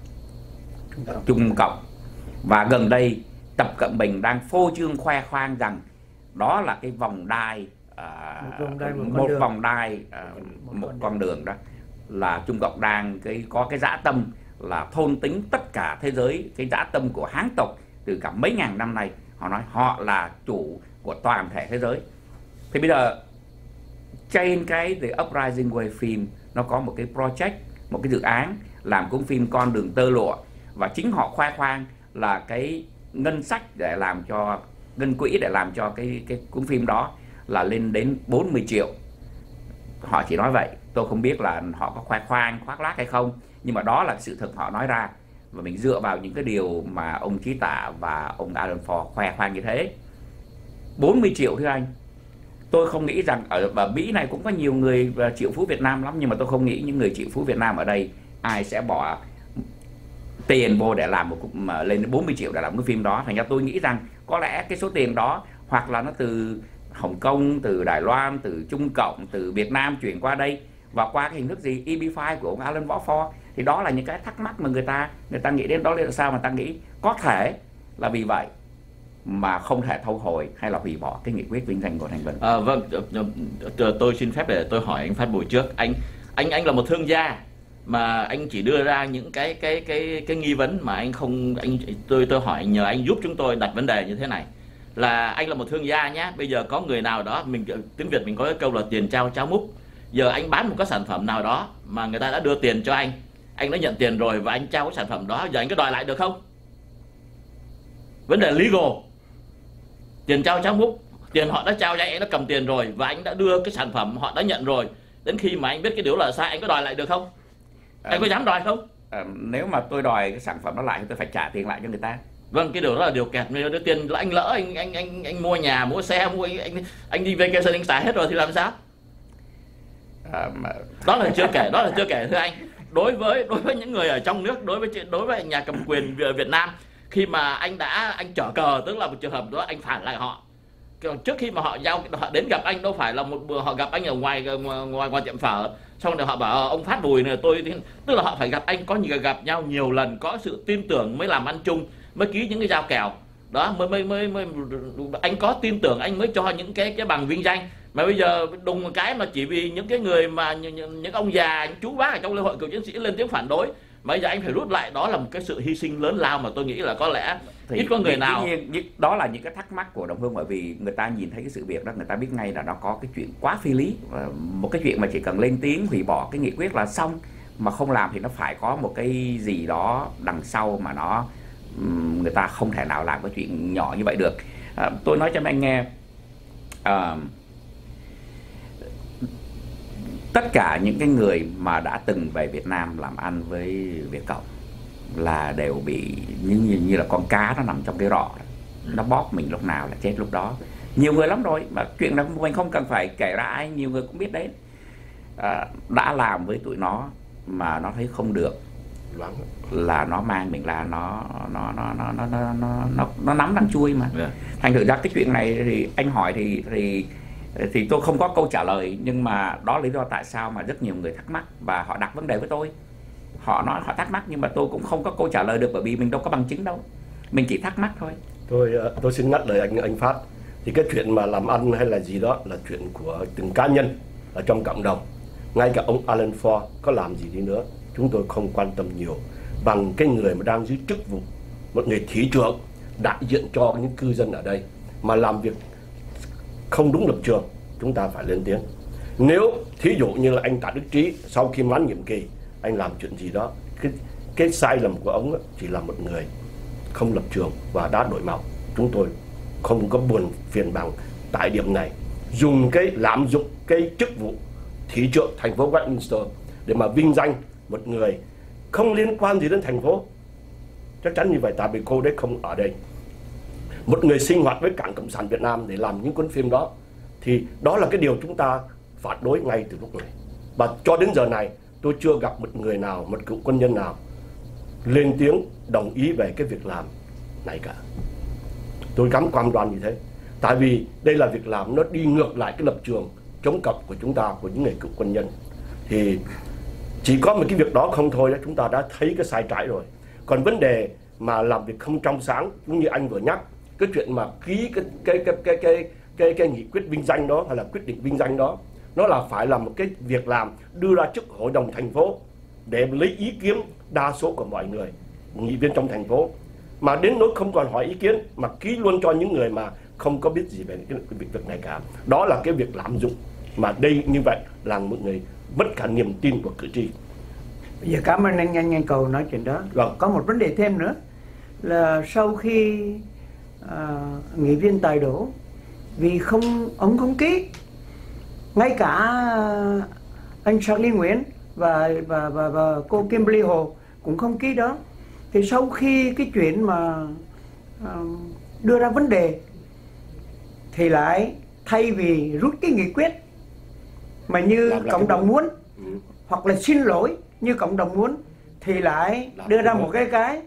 [SPEAKER 2] Trung Cộng. Và gần đây Tập Cận Bình đang phô trương khoe khoang rằng đó là cái vòng đai, à,
[SPEAKER 4] một vòng đai, một,
[SPEAKER 2] một
[SPEAKER 4] con
[SPEAKER 2] vòng đai à,
[SPEAKER 4] một,
[SPEAKER 2] một
[SPEAKER 4] con,
[SPEAKER 2] con đường đó là Trung Cộng đang cái có cái dã tâm là thôn tính tất cả thế giới, cái dã tâm của Hán tộc từ cả mấy ngàn năm nay. Họ nói họ là chủ của toàn thể thế giới. Thì bây giờ trên cái The Uprising Way Film nó có một cái project, một cái dự án làm cuốn phim Con đường tơ lụa, và chính họ khoe khoang là cái ngân sách để làm cho ngân quỹ để làm cho cái cái cuốn phim đó là lên đến bốn mươi triệu. Họ chỉ nói vậy, tôi không biết là họ có khoe khoang khoác lác hay không, nhưng mà đó là sự thực họ nói ra, và mình dựa vào những cái điều mà ông Chí Tả và ông Alan Ford khoe khoang như thế. bốn mươi triệu thưa anh, tôi không nghĩ rằng ở, ở Mỹ này cũng có nhiều người triệu phú Việt Nam lắm, nhưng mà tôi không nghĩ những người triệu phú Việt Nam ở đây ai sẽ bỏ tiền vô để làm một mà lên đến bốn mươi triệu để làm cái phim đó. Thành ra tôi nghĩ rằng có lẽ cái số tiền đó hoặc là nó từ Hồng Kông, từ Đài Loan, từ Trung Cộng, từ Việt Nam chuyển qua đây, và qua cái hình thức gì E B năm của ông Alan Võ Pho. Thì đó là những cái thắc mắc mà người ta người ta nghĩ đến đó. Là sao mà ta nghĩ có thể là vì vậy mà không thể thu hồi hay là hủy bỏ cái nghị quyết vinh danh của Thanh Bình.
[SPEAKER 3] À, vâng, tôi xin phép để tôi hỏi anh Phát Bùi trước. Anh anh anh là một thương gia mà anh chỉ đưa ra những cái cái cái cái nghi vấn mà anh không anh tôi tôi hỏi nhờ anh giúp chúng tôi đặt vấn đề như thế này, là anh là một thương gia nhé. Bây giờ có người nào đó, mình tiếng Việt mình có cái câu là tiền trao cháo múc. Giờ anh bán một cái sản phẩm nào đó mà người ta đã đưa tiền cho anh, anh đã nhận tiền rồi và anh trao cái sản phẩm đó, giờ anh có đòi lại được không? Vấn đề legal, tiền trao cháo múc, tiền họ đã trao cho anh, anh đã cầm tiền rồi và anh đã đưa cái sản phẩm họ đã nhận rồi, đến khi mà anh biết cái điều là sai, anh có đòi lại được không? À, anh có dám đòi không?
[SPEAKER 2] À, nếu mà tôi đòi cái sản phẩm đó lại thì tôi phải trả tiền lại cho người ta.
[SPEAKER 3] Vâng, cái điều đó là điều kẹt. Nếu đưa tiền anh lỡ anh anh anh anh mua nhà, mua xe, mua anh anh, anh đi vacation anh xài hết rồi thì làm sao?
[SPEAKER 2] À, mà...
[SPEAKER 3] đó là chưa kể, đó là chưa kể thưa anh. Đối với đối với những người ở trong nước, đối với đối với nhà cầm quyền Việt Nam, khi mà anh đã anh chở cờ, tức là một trường hợp đó anh phản lại họ. Trước khi mà họ giao họ đến gặp anh, đâu phải là một bữa họ gặp anh ở ngoài ngoài ngoài tiệm phở, xong rồi họ bảo ông Phát Bùi này tôi, tức là họ phải gặp anh, có nhiều gặp nhau nhiều lần, có sự tin tưởng mới làm ăn chung, mới ký những cái giao kèo đó, mới mới mới, mới anh có tin tưởng anh mới cho những cái cái bằng vinh danh. Mà bây giờ đùng một cái mà chỉ vì những cái người mà những, những ông già, những chú bác ở trong lễ hội cựu chiến sĩ lên tiếng phản đối, mà bây giờ anh phải rút lại, đó là một cái sự hy sinh lớn lao mà tôi nghĩ là có lẽ thì ít có người nào.
[SPEAKER 2] Nhiên, đó là những cái thắc mắc của đồng hương, bởi vì người ta nhìn thấy cái sự việc đó, người ta biết ngay là nó có cái chuyện quá phi lý, một cái chuyện mà chỉ cần lên tiếng hủy bỏ cái nghị quyết là xong, mà không làm thì nó phải có một cái gì đó đằng sau mà nó người ta không thể nào làm cái chuyện nhỏ như vậy được. À, tôi nói cho anh nghe, à, tất cả những cái người mà đã từng về Việt Nam làm ăn với Việt Cộng là đều bị như, như, như là con cá nó nằm trong cái rọ, nó bóp mình lúc nào là chết lúc đó. Nhiều người lắm rồi, mà chuyện đó mình không cần phải kể ra ai, nhiều người cũng biết đấy. À, đã làm với tụi nó mà nó thấy không được là nó mang mình là nó nó nó nó nó nó nó nó, nó nắm đằng chui mà. Yeah. Thành thử ra cái chuyện này thì anh hỏi thì thì thì tôi không có câu trả lời, nhưng mà đó là lý do tại sao mà rất nhiều người thắc mắc và họ đặt vấn đề với tôi. Họ nói họ thắc mắc nhưng mà tôi cũng không có câu trả lời được, bởi vì mình đâu có bằng chứng đâu, mình chỉ thắc mắc thôi.
[SPEAKER 1] Tôi tôi xin ngắt lời anh anh Phát. Thì cái chuyện mà làm ăn hay là gì đó là chuyện của từng cá nhân ở trong cộng đồng. Ngay cả ông Alan Ford có làm gì đi nữa, chúng tôi không quan tâm nhiều bằng cái người mà đang giữ chức vụ, một người thị trưởng đại diện cho những cư dân ở đây mà làm việc không đúng lập trường, chúng ta phải lên tiếng. Nếu thí dụ như là anh Tạ Đức Trí sau khi mãn nhiệm kỳ anh làm chuyện gì đó, cái cái sai lầm của ông chỉ là một người không lập trường và đã đổi màu. Chúng tôi không có buồn phiền bằng tại điểm này dùng cái lạm dụng cái chức vụ thị trưởng thành phố Westminster để mà vinh danh một người không liên quan gì đến thành phố. Chắc chắn như vậy, tại vì cô đấy không ở đây. Một người sinh hoạt với Đảng Cộng sản Việt Nam để làm những cuốn phim đó, thì đó là cái điều chúng ta phản đối ngay từ lúc này. Và cho đến giờ này tôi chưa gặp một người nào, một cựu quân nhân nào lên tiếng đồng ý về cái việc làm này cả. Tôi dám cam đoan như thế. Tại vì đây là việc làm nó đi ngược lại cái lập trường chống cộng của chúng ta, của những người cựu quân nhân. Thì chỉ có một cái việc đó không thôi, chúng ta đã thấy cái sai trái rồi. Còn vấn đề mà làm việc không trong sáng, cũng như anh vừa nhắc, cái chuyện mà ký cái cái cái cái cái cái, cái nghị quyết vinh danh đó hay là quyết định vinh danh đó, nó là phải là một cái việc làm đưa ra trước hội đồng thành phố để lấy ý kiến đa số của mọi người, nghị viên trong thành phố, mà đến nỗi không còn hỏi ý kiến mà ký luôn cho những người mà không có biết gì về cái việc này cả. Đó là cái việc lạm dụng, mà đây như vậy là một người mất cả niềm tin của cử tri.
[SPEAKER 4] Bây giờ cảm ơn anh Nhanh Nhanh Cầu nói chuyện đó.
[SPEAKER 1] Vâng.
[SPEAKER 4] Có một vấn đề thêm nữa là sau khi uh, nghị viên tài đỗ vì không ông không ký, ngay cả anh Charlie Nguyễn và và và, và cô Kimberly Hồ cũng không ký đó. Thì sau khi cái chuyện mà uh, đưa ra vấn đề thì lại thay vì rút cái nghị quyết mà như cộng đồng muốn, ừ. hoặc là xin lỗi như cộng đồng muốn, thì lại làm đưa ra một cái cái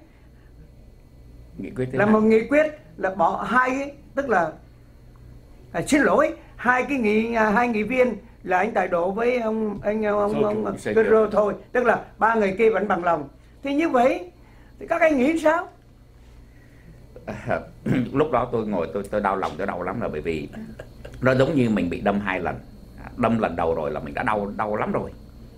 [SPEAKER 2] nghị quyết
[SPEAKER 4] là một nghị quyết là bỏ hai cái, tức là à, xin lỗi hai cái nghị hai nghị viên là anh Tài Đỗ với ông anh ông ông Pedro thôi, tức là ba người kia vẫn bằng lòng. Thì như vậy thì các anh nghĩ sao?
[SPEAKER 2] À, lúc đó tôi ngồi tôi tôi đau lòng, tôi đau lắm, là bởi vì nó giống như mình bị đâm hai lần. Đâm lần đầu rồi là mình đã đau đau lắm rồi,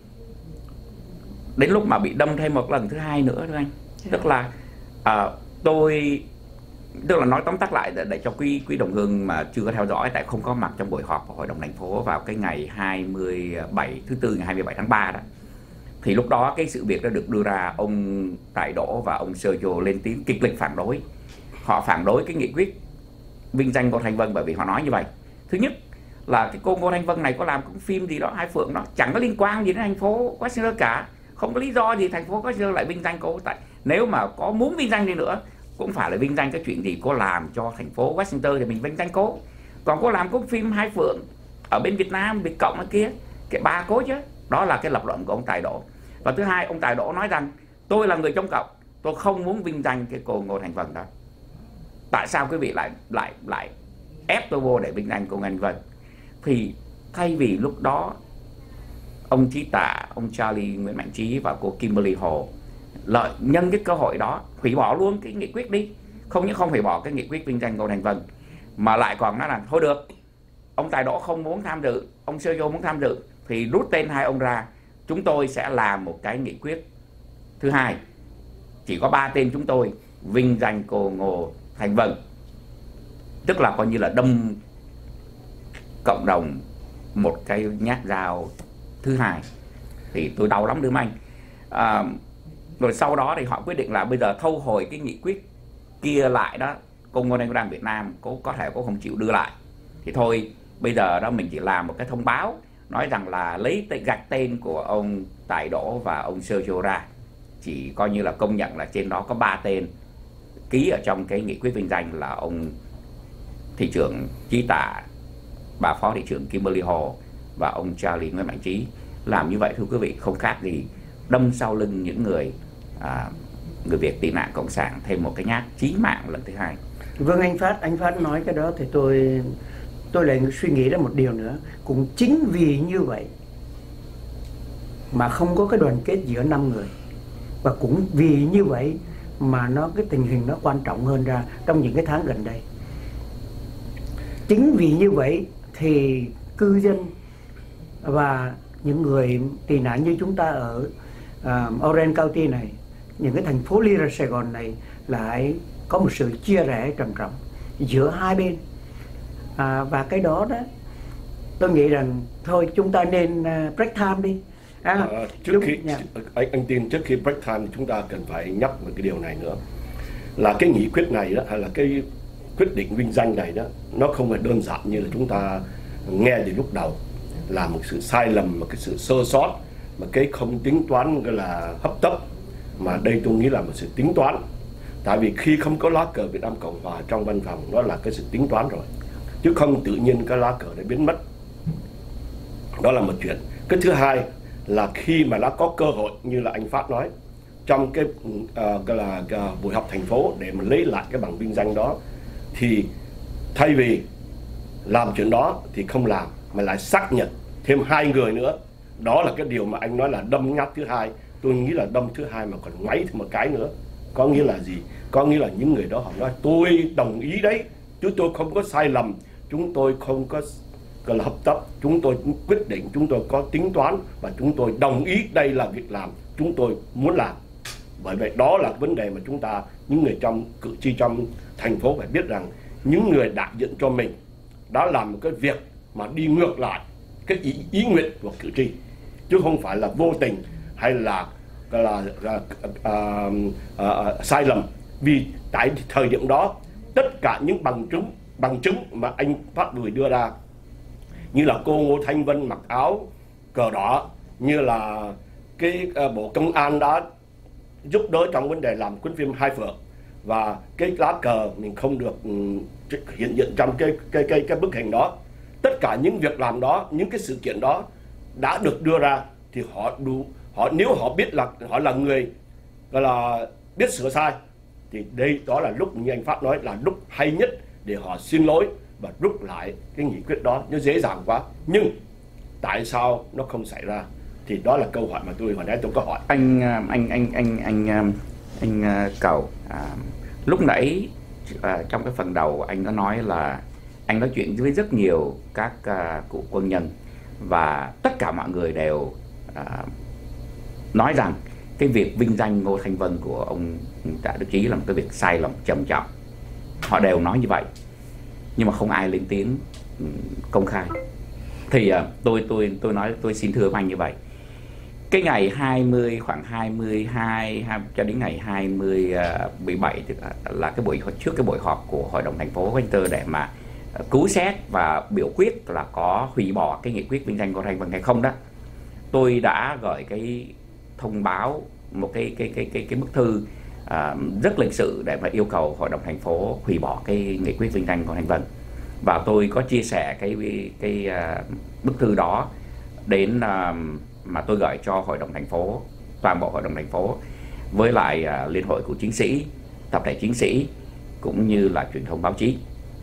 [SPEAKER 2] đến lúc mà bị đâm thêm một lần thứ hai nữa thôi anh. Tức là à, tôi tức là nói tóm tắt lại để, để cho quý quý đồng hương mà chưa có theo dõi, tại không có mặt trong buổi họp của hội đồng thành phố vào cái ngày hai mươi bảy thứ tư ngày hai mươi bảy tháng ba đó, thì lúc đó cái sự việc đã được đưa ra, ông Tài Đỗ và ông Sergio lên tiếng kịch liệt phản đối. Họ phản đối cái nghị quyết vinh danh cô Thanh Vân bởi vì họ nói như vậy. Thứ nhất là cái cô Ngô Thanh Vân này có làm cũng phim gì đó, Hai Phượng đó, chẳng có liên quan gì đến thành phố Westminster cả. Không có lý do gì thành phố Westminster lại vinh danh cô. Tại nếu mà có muốn vinh danh đi nữa cũng phải là vinh danh cái chuyện gì cô làm cho thành phố Westminster thì mình vinh danh cô. Còn cô làm cũng phim Hai Phượng ở bên Việt Nam, Việt Cộng ở kia, cái ba cô chứ. Đó là cái lập luận của ông Tài Đỗ. Và thứ hai, ông Tài Đỗ nói rằng tôi là người chống cộng, tôi không muốn vinh danh cái cô Ngô Thanh Vân đó. Tại sao quý vị lại lại lại ép tôi vô để vinh danh cô Ngô Thanh Vân? Thì thay vì lúc đó ông Chí Tả, ông Charlie Nguyễn Mạnh Trí và cô Kimberly Hồ lợi nhân cái cơ hội đó hủy bỏ luôn cái nghị quyết đi. Không những không hủy bỏ cái nghị quyết vinh danh cô Thanh Vân, mà lại còn nói là thôi được, ông Tài Đỗ không muốn tham dự, ông Sergio muốn tham dự, thì rút tên hai ông ra. Chúng tôi sẽ làm một cái nghị quyết thứ hai, chỉ có ba tên chúng tôi vinh danh cô Ngô Thanh Vân. Tức là coi như là đâm cộng đồng một cái nhát dao thứ hai. Thì tôi đau lắm đứa anh. À, rồi sau đó thì họ quyết định là bây giờ thu hồi cái nghị quyết kia lại đó. Cô Ngô Thanh Vân Việt Nam cô có thể cô không chịu đưa lại, thì thôi bây giờ đó mình chỉ làm một cái thông báo nói rằng là lấy tên, gạch tên của ông Tài Đỗ và ông Sergio ra, chỉ coi như là công nhận là trên đó có ba tên ký ở trong cái nghị quyết vinh danh là ông thị trưởng Chí Tả, bà phó thị trưởng Kimberly Hồ và ông Charlie Nguyễn Mạnh Trí. Làm như vậy thưa quý vị không khác gì đâm sau lưng những người à, người Việt tị nạn cộng sản thêm một cái nhát chí mạng lần thứ hai.
[SPEAKER 4] Vâng, anh Phát, anh Phát nói cái đó thì tôi tôi lại suy nghĩ ra một điều nữa. Cũng chính vì như vậy mà không có cái đoàn kết giữa năm người, và cũng vì như vậy mà nó cái tình hình nó quan trọng hơn ra trong những cái tháng gần đây. Chính vì như vậy thì cư dân và những người tị nạn như chúng ta ở uh, Orange County này, những cái thành phố ly ra Sài Gòn này lại có một sự chia rẽ trầm trọng giữa hai bên. À, và cái đó đó tôi nghĩ rằng thôi chúng ta nên uh, break time đi. À,
[SPEAKER 1] à, trước
[SPEAKER 4] đúng,
[SPEAKER 1] khi
[SPEAKER 4] yeah.
[SPEAKER 1] anh anh tin trước khi break time chúng ta cần phải nhắc một cái điều này nữa. là cái nghị quyết này đó, hay là cái quyết định vinh danh này đó, nó không phải đơn giản như là chúng ta nghe từ lúc đầu, là một sự sai lầm, một cái sự sơ sót, một cái không tính toán gọi là hấp tấp, mà đây tôi nghĩ là một sự tính toán. Tại vì khi không có lá cờ Việt Nam Cộng Hòa trong văn phòng, đó là cái sự tính toán rồi, chứ không tự nhiên cái lá cờ này biến mất. Đó là một chuyện. Cái thứ hai là khi mà đã có cơ hội như là anh Phát nói, trong cái uh, gọi là uh, buổi họp thành phố để mà lấy lại cái bằng vinh danh đó, thì thay vì làm chuyện đó thì không làm, mà lại xác nhận thêm hai người nữa. Đó là cái điều mà anh nói là đâm nhát thứ hai. Tôi nghĩ là đâm thứ hai mà còn ngoáy thêm một cái nữa. Có nghĩa là gì? Có nghĩa là những người đó họ nói tôi đồng ý đấy, chứ tôi không có sai lầm, chúng tôi không có gọi là hấp tấp, chúng tôi quyết định, chúng tôi có tính toán, và chúng tôi đồng ý đây là việc làm chúng tôi muốn làm. Bởi vậy đó là vấn đề mà chúng ta, những người trong cử tri trong thành phố phải biết rằng những người đại diện cho mình đã làm một cái việc mà đi ngược lại cái ý, ý nguyện của cử tri, chứ không phải là vô tình hay là là, là, là à, à, à, sai lầm. Vì tại thời điểm đó tất cả những bằng chứng bằng chứng mà anh Phát Bùi đưa ra, như là cô Ngô Thanh Vân mặc áo cờ đỏ, như là cái uh, bộ công an đã giúp đỡ trong vấn đề làm cuốn phim Hai Phượng, và cái lá cờ mình không được um, hiện diện trong cái cái cái cái bức hình đó. Tất cả những việc làm đó, những cái sự kiện đó đã được đưa ra, thì họ đủ họ nếu họ biết là họ là người gọi là biết sửa sai, thì đây đó là lúc như anh Phát nói là lúc hay nhất để họ xin lỗi và rút lại cái nghị quyết đó. Nó dễ dàng quá, nhưng tại sao nó không xảy ra? Thì đó là câu hỏi mà tôi hồi nãy tôi có hỏi
[SPEAKER 2] anh anh anh anh anh anh, anh Cầu. À, lúc nãy à, trong cái phần đầu anh có nói là anh nói chuyện với rất nhiều các à, cụ quân nhân, và tất cả mọi người đều à, nói rằng cái việc vinh danh Ngô Thanh Vân của ông Tạ Đức Chí là một cái việc sai lầm trầm trọng. Họ đều nói như vậy, nhưng mà không ai lên tiếng công khai. Thì uh, tôi tôi tôi nói tôi xin thưa với anh như vậy. Cái ngày hai mươi khoảng hai mươi hai, hai, cho đến ngày hai mươi bảy thì là cái buổi trước cái buổi họp của Hội đồng thành phố Westminster để mà uh, cứu xét và biểu quyết là có hủy bỏ cái nghị quyết vinh danh Ngô Thanh Vân hay không đó. Tôi đã gửi cái thông báo, một cái cái cái cái cái bức thư uh, rất lịch sự để mà yêu cầu Hội đồng thành phố hủy bỏ cái nghị quyết vinh danh Ngô Thanh Vân. Và tôi có chia sẻ cái cái uh, bức thư đó đến uh, mà tôi gửi cho Hội đồng thành phố, toàn bộ Hội đồng thành phố, với lại uh, Liên hội của chiến sĩ, tập thể chiến sĩ, cũng như là truyền thông báo chí.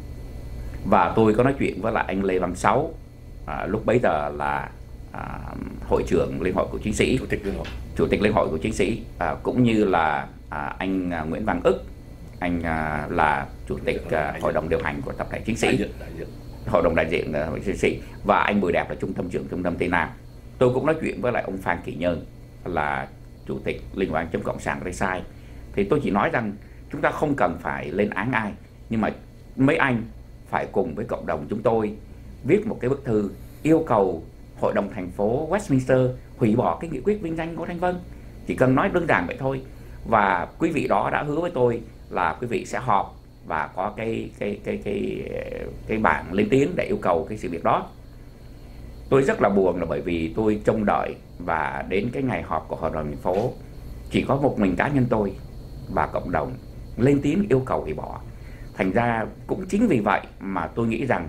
[SPEAKER 2] Và tôi có nói chuyện với lại anh Lê Văn Sáu, uh, lúc bấy giờ là uh, hội trưởng Liên hội của chiến sĩ,
[SPEAKER 1] chủ tịch Liên hội,
[SPEAKER 2] chủ tịch Liên hội của chiến sĩ, uh, cũng như là uh, anh uh, Nguyễn Văn Ức, anh uh, là chủ tịch uh, hội đồng điều hành của tập thể chiến sĩ,
[SPEAKER 1] đại diện, đại diện.
[SPEAKER 2] hội đồng đại diện uh, chiến sĩ, và anh Bùi Đẹp là trung tâm trưởng trung tâm Tây Nam. Tôi cũng nói chuyện với lại ông Phan Kỳ Nhơn là chủ tịch Liên đoàn chống cộng sản Tây Sai. Thì tôi chỉ nói rằng chúng ta không cần phải lên án ai, nhưng mà mấy anh phải cùng với cộng đồng chúng tôi viết một cái bức thư yêu cầu Hội đồng thành phố Westminster hủy bỏ cái nghị quyết vinh danh Ngô Thanh Vân. Chỉ cần nói đơn giản vậy thôi. Và quý vị đó đã hứa với tôi là quý vị sẽ họp và có cái cái cái cái cái bảng lên tiếng để yêu cầu cái sự việc đó. Tôi rất là buồn là bởi vì tôi trông đợi và đến cái ngày họp của Hội đồng thành phố chỉ có một mình cá nhân tôi và cộng đồng lên tiếng yêu cầu hủy bỏ. Thành ra cũng chính vì vậy mà tôi nghĩ rằng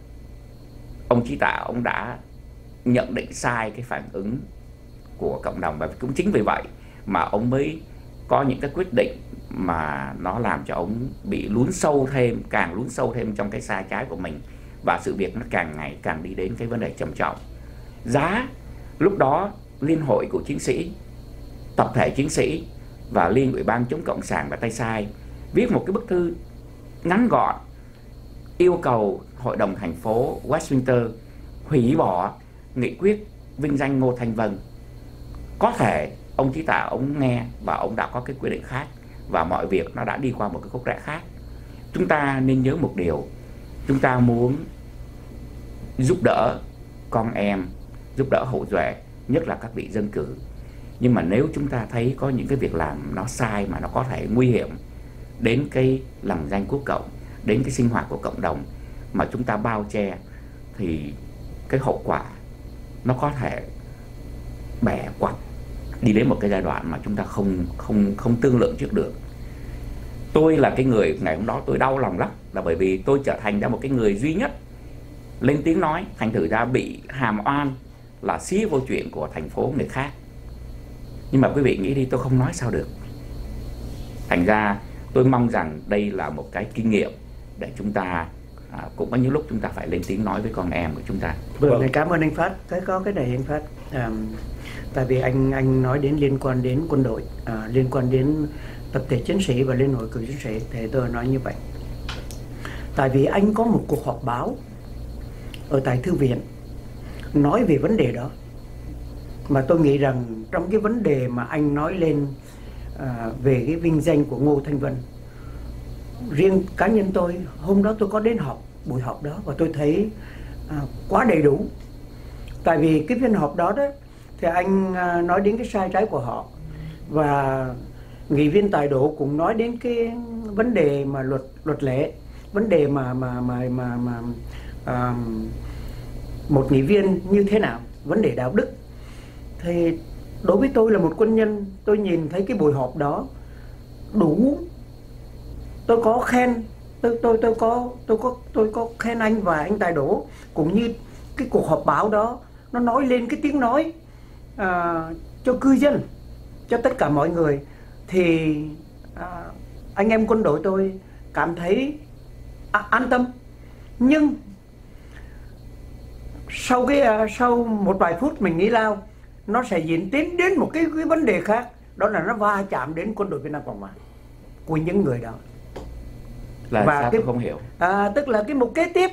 [SPEAKER 2] ông Chí Tạ ông đã nhận định sai cái phản ứng của cộng đồng, và cũng chính vì vậy mà ông mới có những cái quyết định mà nó làm cho ông bị lún sâu thêm, càng lún sâu thêm trong cái sai trái của mình, và sự việc nó càng ngày càng đi đến cái vấn đề trầm trọng. Giá lúc đó Liên hội của chiến sĩ, tập thể chiến sĩ và Liên ủy ban chống cộng sản và Tây Sai viết một cái bức thư ngắn gọn yêu cầu Hội đồng thành phố Westminster hủy bỏ nghị quyết vinh danh Ngô Thanh Vân. Có thể ông Chí Tạ ông nghe và ông đã có cái quyết định khác, và mọi việc nó đã đi qua một cái khúc rẽ khác. Chúng ta nên nhớ một điều, chúng ta muốn giúp đỡ con em, giúp đỡ hậu duệ, nhất là các vị dân cử. Nhưng mà nếu chúng ta thấy có những cái việc làm nó sai mà nó có thể nguy hiểm đến cái lằn danh quốc cộng, đến cái sinh hoạt của cộng đồng mà chúng ta bao che, thì cái hậu quả nó có thể bẻ quặt đi đến một cái giai đoạn mà chúng ta không không không thương lượng trước được. Tôi là cái người ngày hôm đó tôi đau lòng lắm, là bởi vì tôi trở thành ra một cái người duy nhất lên tiếng nói, thành thử ra bị hàm oan là xí vô chuyện của thành phố người khác. Nhưng mà quý vị nghĩ đi, tôi không nói sao được. Thành ra tôi mong rằng đây là một cái kinh nghiệm để chúng ta à, cũng có những lúc chúng ta phải lên tiếng nói với con em của chúng ta.
[SPEAKER 4] Vâng, vâng. Cảm ơn anh Phát. Cái có cái này anh Phát. À, tại vì anh anh nói đến liên quan đến quân đội, à, liên quan đến tập thể chiến sĩ và liên hội cựu chiến sĩ, thì tôi nói như vậy. Tại vì anh có một cuộc họp báo ở tại thư viện nói về vấn đề đó, mà tôi nghĩ rằng trong cái vấn đề mà anh nói lên à, về cái vinh danh của Ngô Thanh Vân, riêng cá nhân tôi hôm đó tôi có đến họp buổi họp đó và tôi thấy à, quá đầy đủ. Tại vì cái phiên họp đó đó thì anh à, nói đến cái sai trái của họ, và nghị viên Tài Đỗ cũng nói đến cái vấn đề mà luật luật lệ, vấn đề mà mà mà mà, mà à, một nghị viên như thế nào, vấn đề đạo đức. Thì đối với tôi là một quân nhân, tôi nhìn thấy cái buổi họp đó đủ, tôi có khen, tôi tôi tôi có tôi có tôi có khen anh và anh Tài Đỗ, cũng như cái cuộc họp báo đó nó nói lên cái tiếng nói à, cho cư dân, cho tất cả mọi người. Thì à, anh em quân đội tôi cảm thấy à, an tâm. Nhưng sau cái à, sau một vài phút mình nghĩ lao, nó sẽ diễn tiến đến một cái, cái vấn đề khác, đó là nó va chạm đến quân đội Việt Nam Cộng Hòa của những người đó.
[SPEAKER 2] Là
[SPEAKER 4] và
[SPEAKER 2] sao
[SPEAKER 4] cái,
[SPEAKER 2] tôi không hiểu?
[SPEAKER 4] À, tức là cái mục kế tiếp,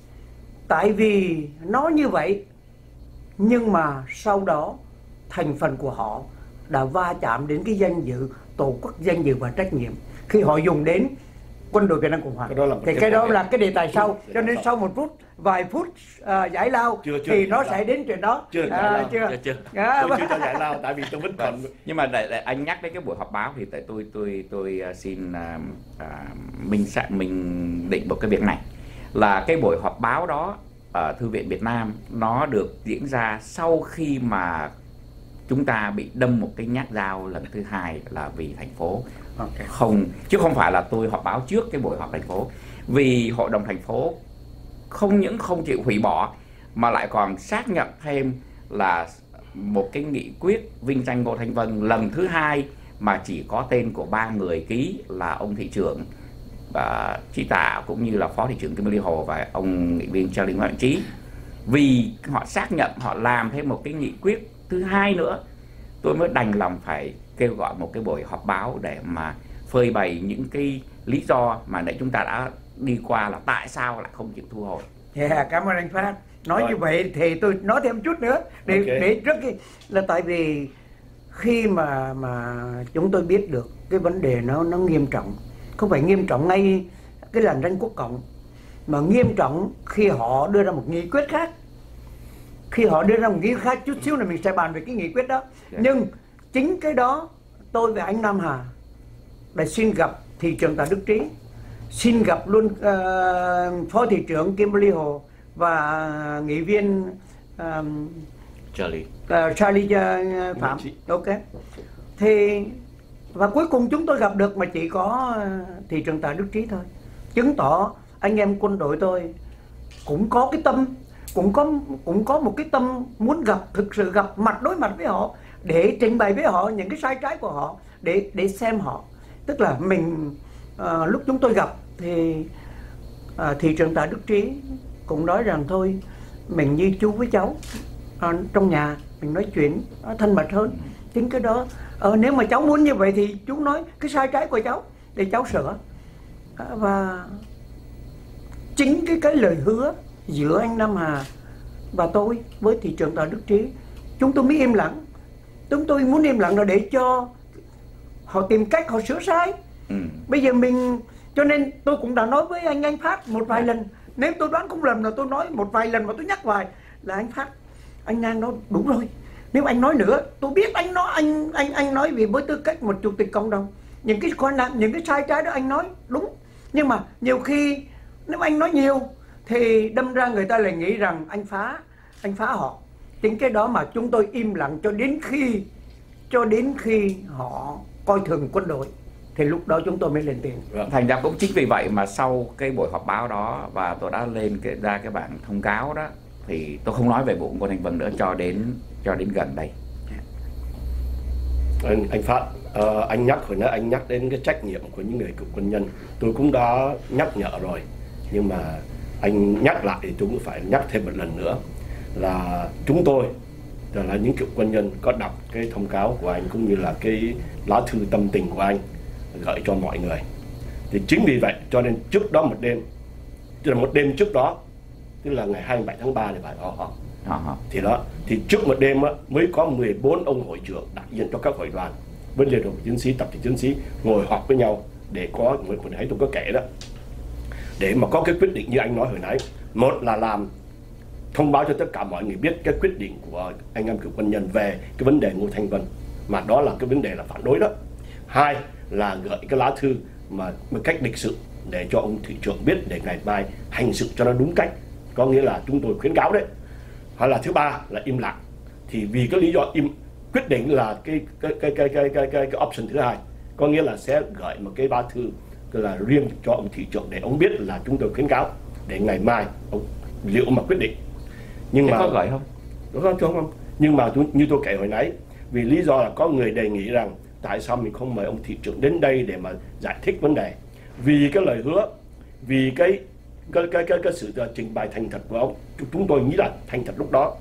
[SPEAKER 4] tại vì nó như vậy, nhưng mà sau đó thành phần của họ đã va chạm đến cái danh dự, tổ quốc, danh dự và trách nhiệm khi họ dùng đến quân đội Việt Nam Cộng Hòa. Cái thì cái, cái đó là cái đề tài sau, cho nên sau một phút vài phút uh, giải lao chưa, chưa, thì nó sẽ đến chuyện đó.
[SPEAKER 1] Chưa,
[SPEAKER 4] à,
[SPEAKER 1] chưa, chưa, chưa. À, tôi chưa cho giải lao, tại vì tôi vẫn còn.
[SPEAKER 2] Nhưng mà để, để anh nhắc đến cái buổi họp báo thì tại tôi tôi tôi xin uh, uh, mình sẽ mình định một cái việc này, là cái buổi họp báo đó ở Thư viện Việt Nam nó được diễn ra sau khi mà chúng ta bị đâm một cái nhát dao lần thứ hai là vì thành phố. Okay. Không, chứ không phải là tôi họp báo trước cái buổi họp thành phố. Vì hội đồng thành phố không những không chịu hủy bỏ mà lại còn xác nhận thêm là một cái nghị quyết vinh danh Ngô Thanh Vân lần thứ hai mà chỉ có tên của ba người ký, là ông thị trưởng và Chí Tạ cũng như là phó thị trưởng Kimberly Hồ và ông nghị viên Charlie Nguyễn Trí. Vì họ xác nhận, họ làm thêm một cái nghị quyết thứ hai nữa, tôi mới đành lòng phải kêu gọi một cái buổi họp báo để mà phơi bày những cái lý do mà để chúng ta đã đi qua là tại sao lại không chịu thu hồi.
[SPEAKER 4] Yeah, cảm ơn anh Phát. Nói rồi. Như vậy thì tôi nói thêm chút nữa để okay. để rất cái là tại vì khi mà mà chúng tôi biết được cái vấn đề nó nó nghiêm trọng, không phải nghiêm trọng ngay cái làn ranh quốc cộng, mà nghiêm trọng khi họ đưa ra một nghị quyết khác. Khi họ đưa ra một nghị quyết khác, chút xíu này mình sẽ bàn về cái nghị quyết đó. Yeah. Nhưng chính cái đó tôi và anh Nam Hà đã xin gặp thị trưởng Tạ Đức Trí, xin gặp luôn uh, phó thị trưởng Kimberly Hồ và nghị viên uh,
[SPEAKER 3] Charlie
[SPEAKER 4] uh, Charlie uh, Phạm. Ok. Thì và cuối cùng chúng tôi gặp được mà chỉ có uh, thị trưởng Tạ Đức Trí thôi, chứng tỏ anh em quân đội tôi cũng có cái tâm, cũng có cũng có một cái tâm muốn gặp, thực sự gặp mặt đối mặt với họ để trình bày với họ những cái sai trái của họ, để để xem họ. Tức là mình à, lúc chúng tôi gặp thì à, thị trưởng Tạ Đức Trí cũng nói rằng thôi mình như chú với cháu à, trong nhà mình nói chuyện à, thân mật hơn. Chính cái đó à, nếu mà cháu muốn như vậy thì chú nói cái sai trái của cháu để cháu sửa. À, và chính cái cái lời hứa giữa anh Nam Hà và tôi với thị trưởng Tạ Đức Trí, chúng tôi mới im lặng. Chúng tôi muốn im lặng là để cho họ tìm cách họ sửa sai. Ừ. Bây giờ mình, cho nên tôi cũng đã nói với anh anh Phát một vài lần, nếu tôi đoán không lầm là tôi nói một vài lần mà tôi nhắc vài là anh Phát, anh đang nói đúng rồi. Nếu anh nói nữa, tôi biết anh nói anh anh anh nói vì với tư cách một chủ tịch cộng đồng, những cái khoản nặng, những cái sai trái đó anh nói đúng, nhưng mà nhiều khi nếu anh nói nhiều thì đâm ra người ta lại nghĩ rằng anh phá anh phá họ. Chính cái đó mà chúng tôi im lặng cho đến khi cho đến khi họ coi thường quân đội thì lúc đó chúng tôi mới lên tiếng.
[SPEAKER 2] Thành ra cũng chính vì vậy mà sau cái buổi họp báo đó và tôi đã lên cái, ra cái bản thông cáo đó, thì tôi không nói về vụ Ngô Thanh Vân nữa cho đến cho đến gần đây.
[SPEAKER 1] Anh, anh Phát, uh, anh nhắc hồi nãy anh nhắc đến cái trách nhiệm của những người cựu quân nhân, tôi cũng đã nhắc nhở rồi, nhưng mà anh nhắc lại thì tôi cũng phải nhắc thêm một lần nữa là chúng tôi là những cựu quân nhân có đọc cái thông cáo của anh cũng như là cái lá thư tâm tình của anh gửi cho mọi người. Thì chính vì vậy cho nên trước đó một đêm, tức là một đêm trước đó, tức là ngày hai mươi bảy tháng ba thì phải họ họ thì đó, thì trước một đêm á, mới có mười bốn ông hội trưởng đại diện cho các hội đoàn với liên đoàn chiến sĩ, tập thể chiến sĩ ngồi họp với nhau để có, hồi nãy tôi có kể đó, để mà có cái quyết định như anh nói hồi nãy. Một là làm thông báo cho tất cả mọi người biết cái quyết định của anh em cựu quân nhân về cái vấn đề Ngô Thanh Vân, mà đó là cái vấn đề là phản đối đó. Hai là gửi cái lá thư mà một cách lịch sự để cho ông thị trưởng biết để ngày mai hành sự cho nó đúng cách, có nghĩa là chúng tôi khuyến cáo đấy. Hoặc là thứ ba là im lặng, thì vì cái lý do im quyết định là cái cái cái cái cái cái cái, cái option thứ hai, có nghĩa là sẽ gửi một cái lá thư là riêng cho ông thị trưởng để ông biết là chúng tôi khuyến cáo để ngày mai ông liệu mà quyết định. Nhưng
[SPEAKER 2] thế
[SPEAKER 1] mà
[SPEAKER 2] có gửi không?
[SPEAKER 1] Đúng không, không? Nhưng mà như tôi kể hồi nãy, vì lý do là có người đề nghị rằng tại sao mình không mời ông thị trưởng đến đây để mà giải thích vấn đề, vì cái lời hứa, vì cái cái cái cái, cái sự trình bày thành thật của ông, chúng tôi nghĩ là thành thật lúc đó,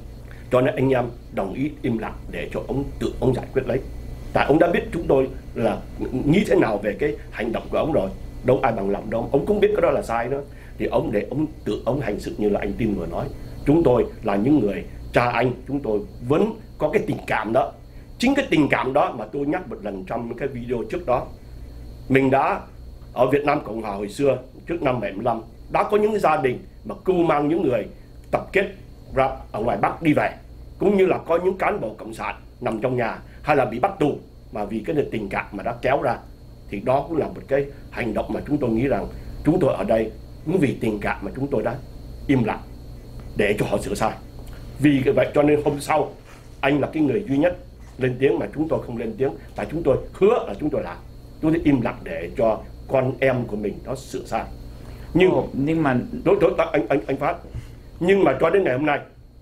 [SPEAKER 1] cho nên anh em đồng ý im lặng để cho ông tự ông giải quyết lấy. Tại ông đã biết chúng tôi là nghĩ thế nào về cái hành động của ông rồi, đâu ai bằng lòng đâu, ông cũng biết cái đó là sai nữa, thì ông để ông tự ông hành sự như là anh Tin vừa nói. Chúng tôi là những người cha anh, chúng tôi vẫn có cái tình cảm đó. Chính cái tình cảm đó mà tôi nhắc một lần trong cái video trước đó, mình đã ở Việt Nam Cộng Hòa hồi xưa trước năm bảy mươi lăm đã có những gia đình mà cưu mang những người tập kết ra ở ngoài Bắc đi về, cũng như là có những cán bộ cộng sản nằm trong nhà hay là bị bắt tù mà vì cái tình cảm mà đã kéo ra, thì đó cũng là một cái hành động mà chúng tôi nghĩ rằng chúng tôi ở đây cũng vì tình cảm mà chúng tôi đã im lặng để cho họ sửa sai. Vì vậy cho nên hôm sau anh là cái người duy nhất lên tiếng mà chúng tôi không lên tiếng, tại chúng tôi hứa là chúng tôi làm, chúng tôi im lặng để cho con em của mình nó sửa sai. Nhưng
[SPEAKER 2] Ồ, nhưng mà
[SPEAKER 1] đối đối anh anh anh Phát, nhưng mà cho đến ngày hôm nay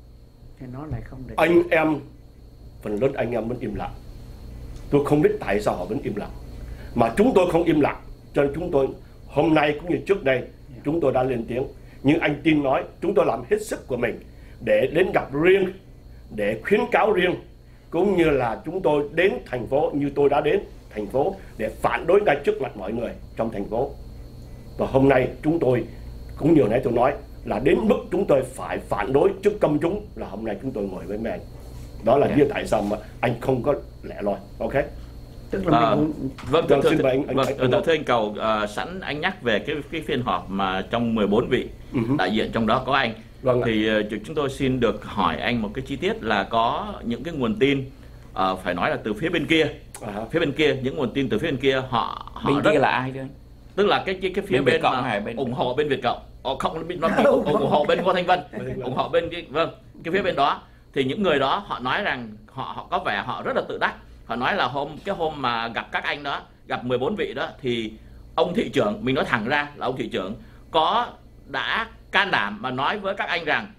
[SPEAKER 4] thì nó lại không được.
[SPEAKER 1] Anh em phần lớn anh em vẫn im lặng. Tôi không biết tại sao họ vẫn im lặng, mà chúng tôi không im lặng, cho nên chúng tôi hôm nay cũng như trước đây chúng tôi đã lên tiếng. Nhưng anh Tin nói chúng tôi làm hết sức của mình để đến gặp riêng, để khuyến cáo riêng, cũng như là chúng tôi đến thành phố, như tôi đã đến thành phố để phản đối ngay trước mặt mọi người trong thành phố. Và hôm nay chúng tôi cũng nhiều nãy tôi nói là đến mức chúng tôi phải phản đối trước công chúng, là hôm nay chúng tôi ngồi với mấy anh. Đó là lý do tại sao mà anh không có lẻ loi. Ok.
[SPEAKER 4] Tức là
[SPEAKER 3] À,
[SPEAKER 4] mình
[SPEAKER 3] vâng, thưa, thưa,
[SPEAKER 1] xin mời anh- anh-
[SPEAKER 3] vâng,
[SPEAKER 1] anh-
[SPEAKER 3] thưa,
[SPEAKER 1] anh-
[SPEAKER 3] thưa anh Cầu, uh, sẵn anh nhắc về cái cái phiên họp mà trong mười bốn vị
[SPEAKER 1] Uh-huh.
[SPEAKER 3] đại diện, trong đó có anh.
[SPEAKER 1] Vâng ạ.
[SPEAKER 3] Thì uh, chúng tôi xin được hỏi anh một cái chi tiết là có những cái nguồn tin uh, phải nói là từ phía bên kia,
[SPEAKER 1] À,
[SPEAKER 3] phía bên kia, những nguồn tin từ phía bên kia họ họ
[SPEAKER 2] bên
[SPEAKER 3] rất,
[SPEAKER 2] kia là ai chứ?
[SPEAKER 3] tức là cái cái, cái phía
[SPEAKER 2] Bên
[SPEAKER 3] bên,
[SPEAKER 2] Việt Cộng
[SPEAKER 3] mà
[SPEAKER 2] hay bên-
[SPEAKER 3] ủng hộ bên Việt Cộng, Ồ, không nó nó ủng, ủng hộ bên Ngô Thanh Vân, ủng hộ bên cái, vâng, cái phía bên đó, thì những người đó họ nói rằng họ họ có vẻ họ rất là tự đắc. Họ nói là hôm cái hôm mà gặp các anh đó, gặp mười bốn vị đó, thì ông thị trưởng, mình nói thẳng ra là ông thị trưởng có đã can đảm mà nói với các anh rằng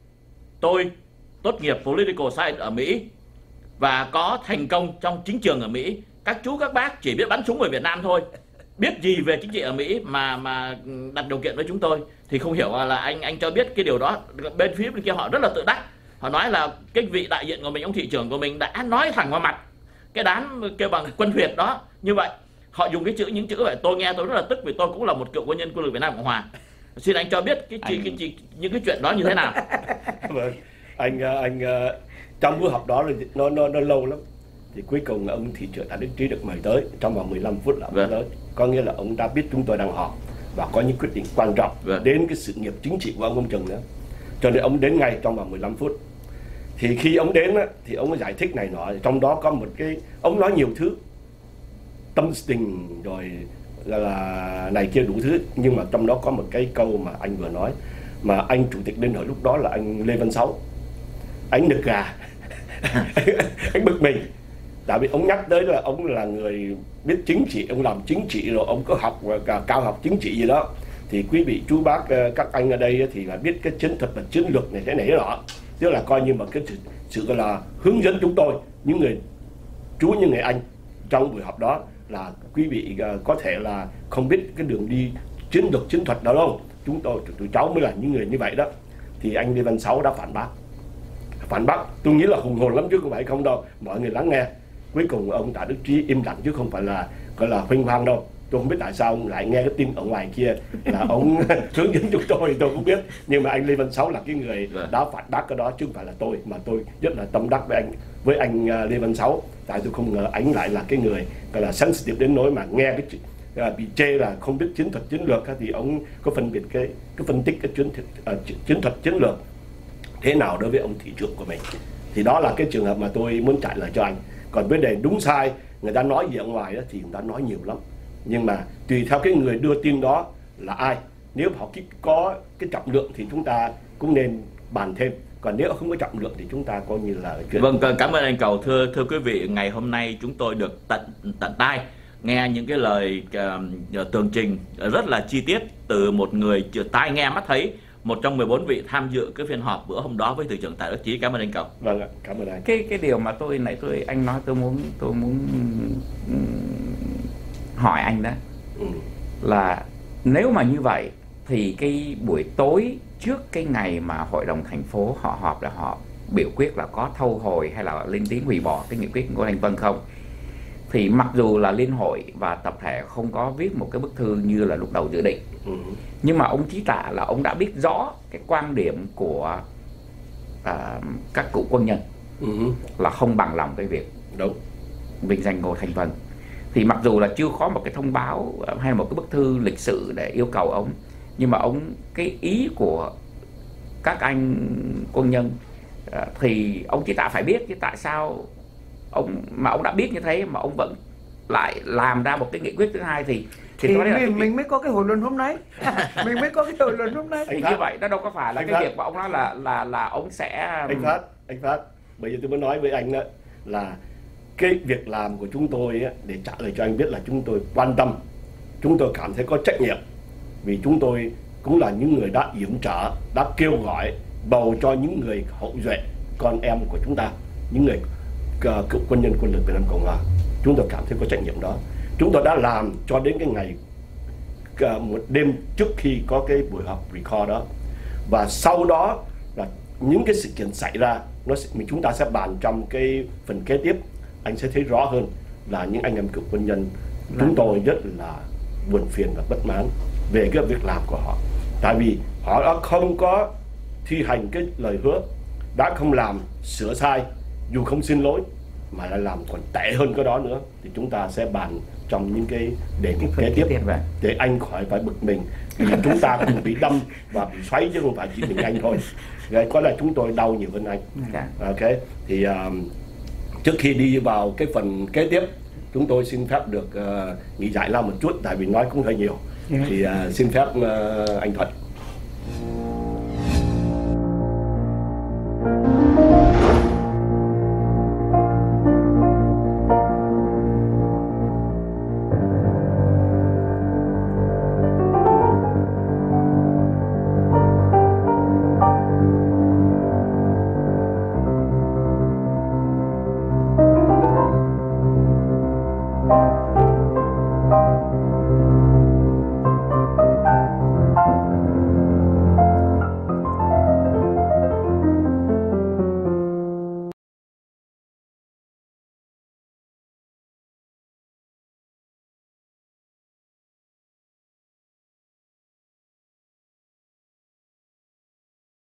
[SPEAKER 3] tôi tốt nghiệp Political Science ở Mỹ và có thành công trong chính trường ở Mỹ. Các chú các bác chỉ biết bắn súng ở Việt Nam thôi, biết gì về chính trị ở Mỹ mà mà đặt điều kiện với chúng tôi, thì không hiểu là anh anh cho biết cái điều đó. Bên phía bên kia họ rất là tự đắc, họ nói là cái vị đại diện của mình, ông thị trưởng của mình đã nói thẳng vào mặt cái đám kêu bằng quân Việt đó như vậy. Họ dùng cái chữ, những chữ vậy tôi nghe tôi rất là tức, vì tôi cũng là một cựu quân nhân quân lực Việt Nam Cộng Hòa. Xin anh cho biết cái, anh... cái, cái những cái chuyện đó như thế nào.
[SPEAKER 1] vâng. Anh anh trong buổi họp đó là nó nó nó lâu lắm, thì cuối cùng ông thị trưởng đã đến trí được mời tới trong vòng mười lăm phút là ông
[SPEAKER 3] Vâng.
[SPEAKER 1] tới. Có nghĩa là ông đã biết chúng tôi đang họp và có những quyết định quan trọng
[SPEAKER 3] Vâng.
[SPEAKER 1] đến cái sự nghiệp chính trị của ông ông Trần nữa, cho nên ông đến ngay trong vòng mười lăm phút. Thì khi ông đến á, thì ông giải thích này nọ, trong đó có một cái ông nói nhiều thứ, tâm tình rồi là này kia đủ thứ, nhưng mà trong đó có một cái câu mà anh vừa nói, mà anh chủ tịch Liên hội lúc đó là anh Lê Văn Sáu, anh nực gà. Anh bực mình, tại vì ông nhắc tới là ông là người biết chính trị, ông làm chính trị rồi ông có học cả cao học chính trị gì đó, thì quý vị chú bác các anh ở đây thì là biết cái chiến thuật và chiến lược này thế này đó, tức là coi như mà cái sự, sự gọi là hướng dẫn chúng tôi, những người chú như người anh trong buổi họp đó, là quý vị có thể là không biết cái đường đi chiến lược chiến thuật đó đâu, chúng tôi tụi cháu mới là những người như vậy đó. Thì anh Lê Văn Sáu đã phản bác, phản bác tôi nghĩ là hùng hồn lắm chứ không phải không đâu, mọi người lắng nghe. Cuối cùng ông Tạ Đức Trí im lặng chứ không phải là gọi là huênh hoang đâu. Tôi không biết tại sao ông lại nghe cái tin ở ngoài kia là ông hướng dẫn chúng tôi, tôi không biết, nhưng mà anh Lê Văn Sáu là cái người đã phản bác cái đó chứ không phải là tôi, mà tôi rất là tâm đắc với anh với anh Lê Văn Sáu, tại tôi không ngờ anh lại là cái người gọi là sensitive đến nỗi mà nghe cái À, bị chê là không biết chiến thuật chiến lược, thì ông có phân biệt cái cái phân tích cái chiến, uh, chiến thuật chiến lược thế nào đối với ông thị trưởng của mình. Thì đó là cái trường hợp mà tôi muốn trả lời cho anh. Còn vấn đề đúng sai người ta nói gì ở ngoài đó, thì người ta nói nhiều lắm, nhưng mà tùy theo cái người đưa tin đó là ai, nếu họ có cái trọng lượng thì chúng ta cũng nên bàn thêm, còn nếu không có trọng lượng thì chúng ta coi như là chuyện.
[SPEAKER 3] Vâng, cảm ơn anh Cầu. Thưa thưa quý vị, ngày hôm nay chúng tôi được tận tận tai nghe những cái lời uh, tường trình rất là chi tiết từ một người tai nghe mắt thấy, một trong mười bốn vị tham dự cái phiên họp bữa hôm đó với Thứ trưởng Tạ Đức Chí. Cảm ơn anh Cầu.
[SPEAKER 1] Vâng ạ, cảm ơn anh.
[SPEAKER 2] Cái cái điều mà tôi nãy tôi anh nói tôi muốn tôi muốn hỏi anh đó ừ. là nếu mà như vậy thì cái buổi tối trước cái ngày mà hội đồng thành phố họ họp là họ biểu quyết là có thâu hồi hay là lên tiếng hủy bỏ cái nghị quyết của anh Vân không, thì mặc dù là liên hội và tập thể không có viết một cái bức thư như là lúc đầu dự định, ừ. nhưng mà ông Chí Tạ là ông đã biết rõ cái quan điểm của uh, các cựu quân nhân, ừ. là không bằng lòng cái việc
[SPEAKER 1] đúng
[SPEAKER 2] vinh danh Ngô Thanh Vân. Thì mặc dù là chưa có một cái thông báo hay một cái bức thư lịch sự để yêu cầu ông, nhưng mà ông cái ý của các anh quân nhân uh, thì ông Chí Tạ phải biết chứ, tại sao ông mà ông đã biết như thế mà ông vẫn lại làm ra một cái nghị quyết thứ hai, thì
[SPEAKER 4] thì, thì mình, là mình mới có cái hội luận hôm nay. Mình mới có cái hội luận hôm nay.
[SPEAKER 2] Thì như vậy nó đâu có phải là cái Phát. việc mà ông nói là là là ông sẽ
[SPEAKER 1] anh Phát anh Phát bây giờ tôi muốn nói với anh đó là cái việc làm của chúng tôi á, để trả lời cho anh biết là chúng tôi quan tâm, chúng tôi cảm thấy có trách nhiệm, vì chúng tôi cũng là những người đã yểm trợ, đã kêu gọi bầu cho những người hậu duệ con em của chúng ta, những người cựu quân nhân quân lực Việt Nam Cộng Hòa. Chúng tôi cảm thấy có trách nhiệm đó. Chúng tôi đã làm cho đến cái ngày một đêm trước khi có cái buổi họp record đó, và sau đó là những cái sự kiện xảy ra, nó mình chúng ta sẽ bàn trong cái phần kế tiếp, anh sẽ thấy rõ hơn là những anh em cựu quân nhân chúng tôi rất là buồn phiền và bất mãn về cái việc làm của họ, tại vì họ đã không có thi hành cái lời hứa, đã không làm sửa sai, dù không xin lỗi mà lại làm còn tệ hơn cái đó nữa, thì chúng ta sẽ bàn trong những cái đề mục kế tiếp để anh khỏi phải bực mình, vì chúng ta cũng bị đâm và bị xoáy chứ không phải chỉ mình anh thôi. Rồi có là chúng tôi đau nhiều hơn anh. Ok, thì uh, trước khi đi vào cái phần kế tiếp, chúng tôi xin phép được uh, nghỉ giải lao một chút, tại vì nói cũng hơi nhiều. Thì uh, xin phép uh, anh Thuận.
[SPEAKER 5] Thank you.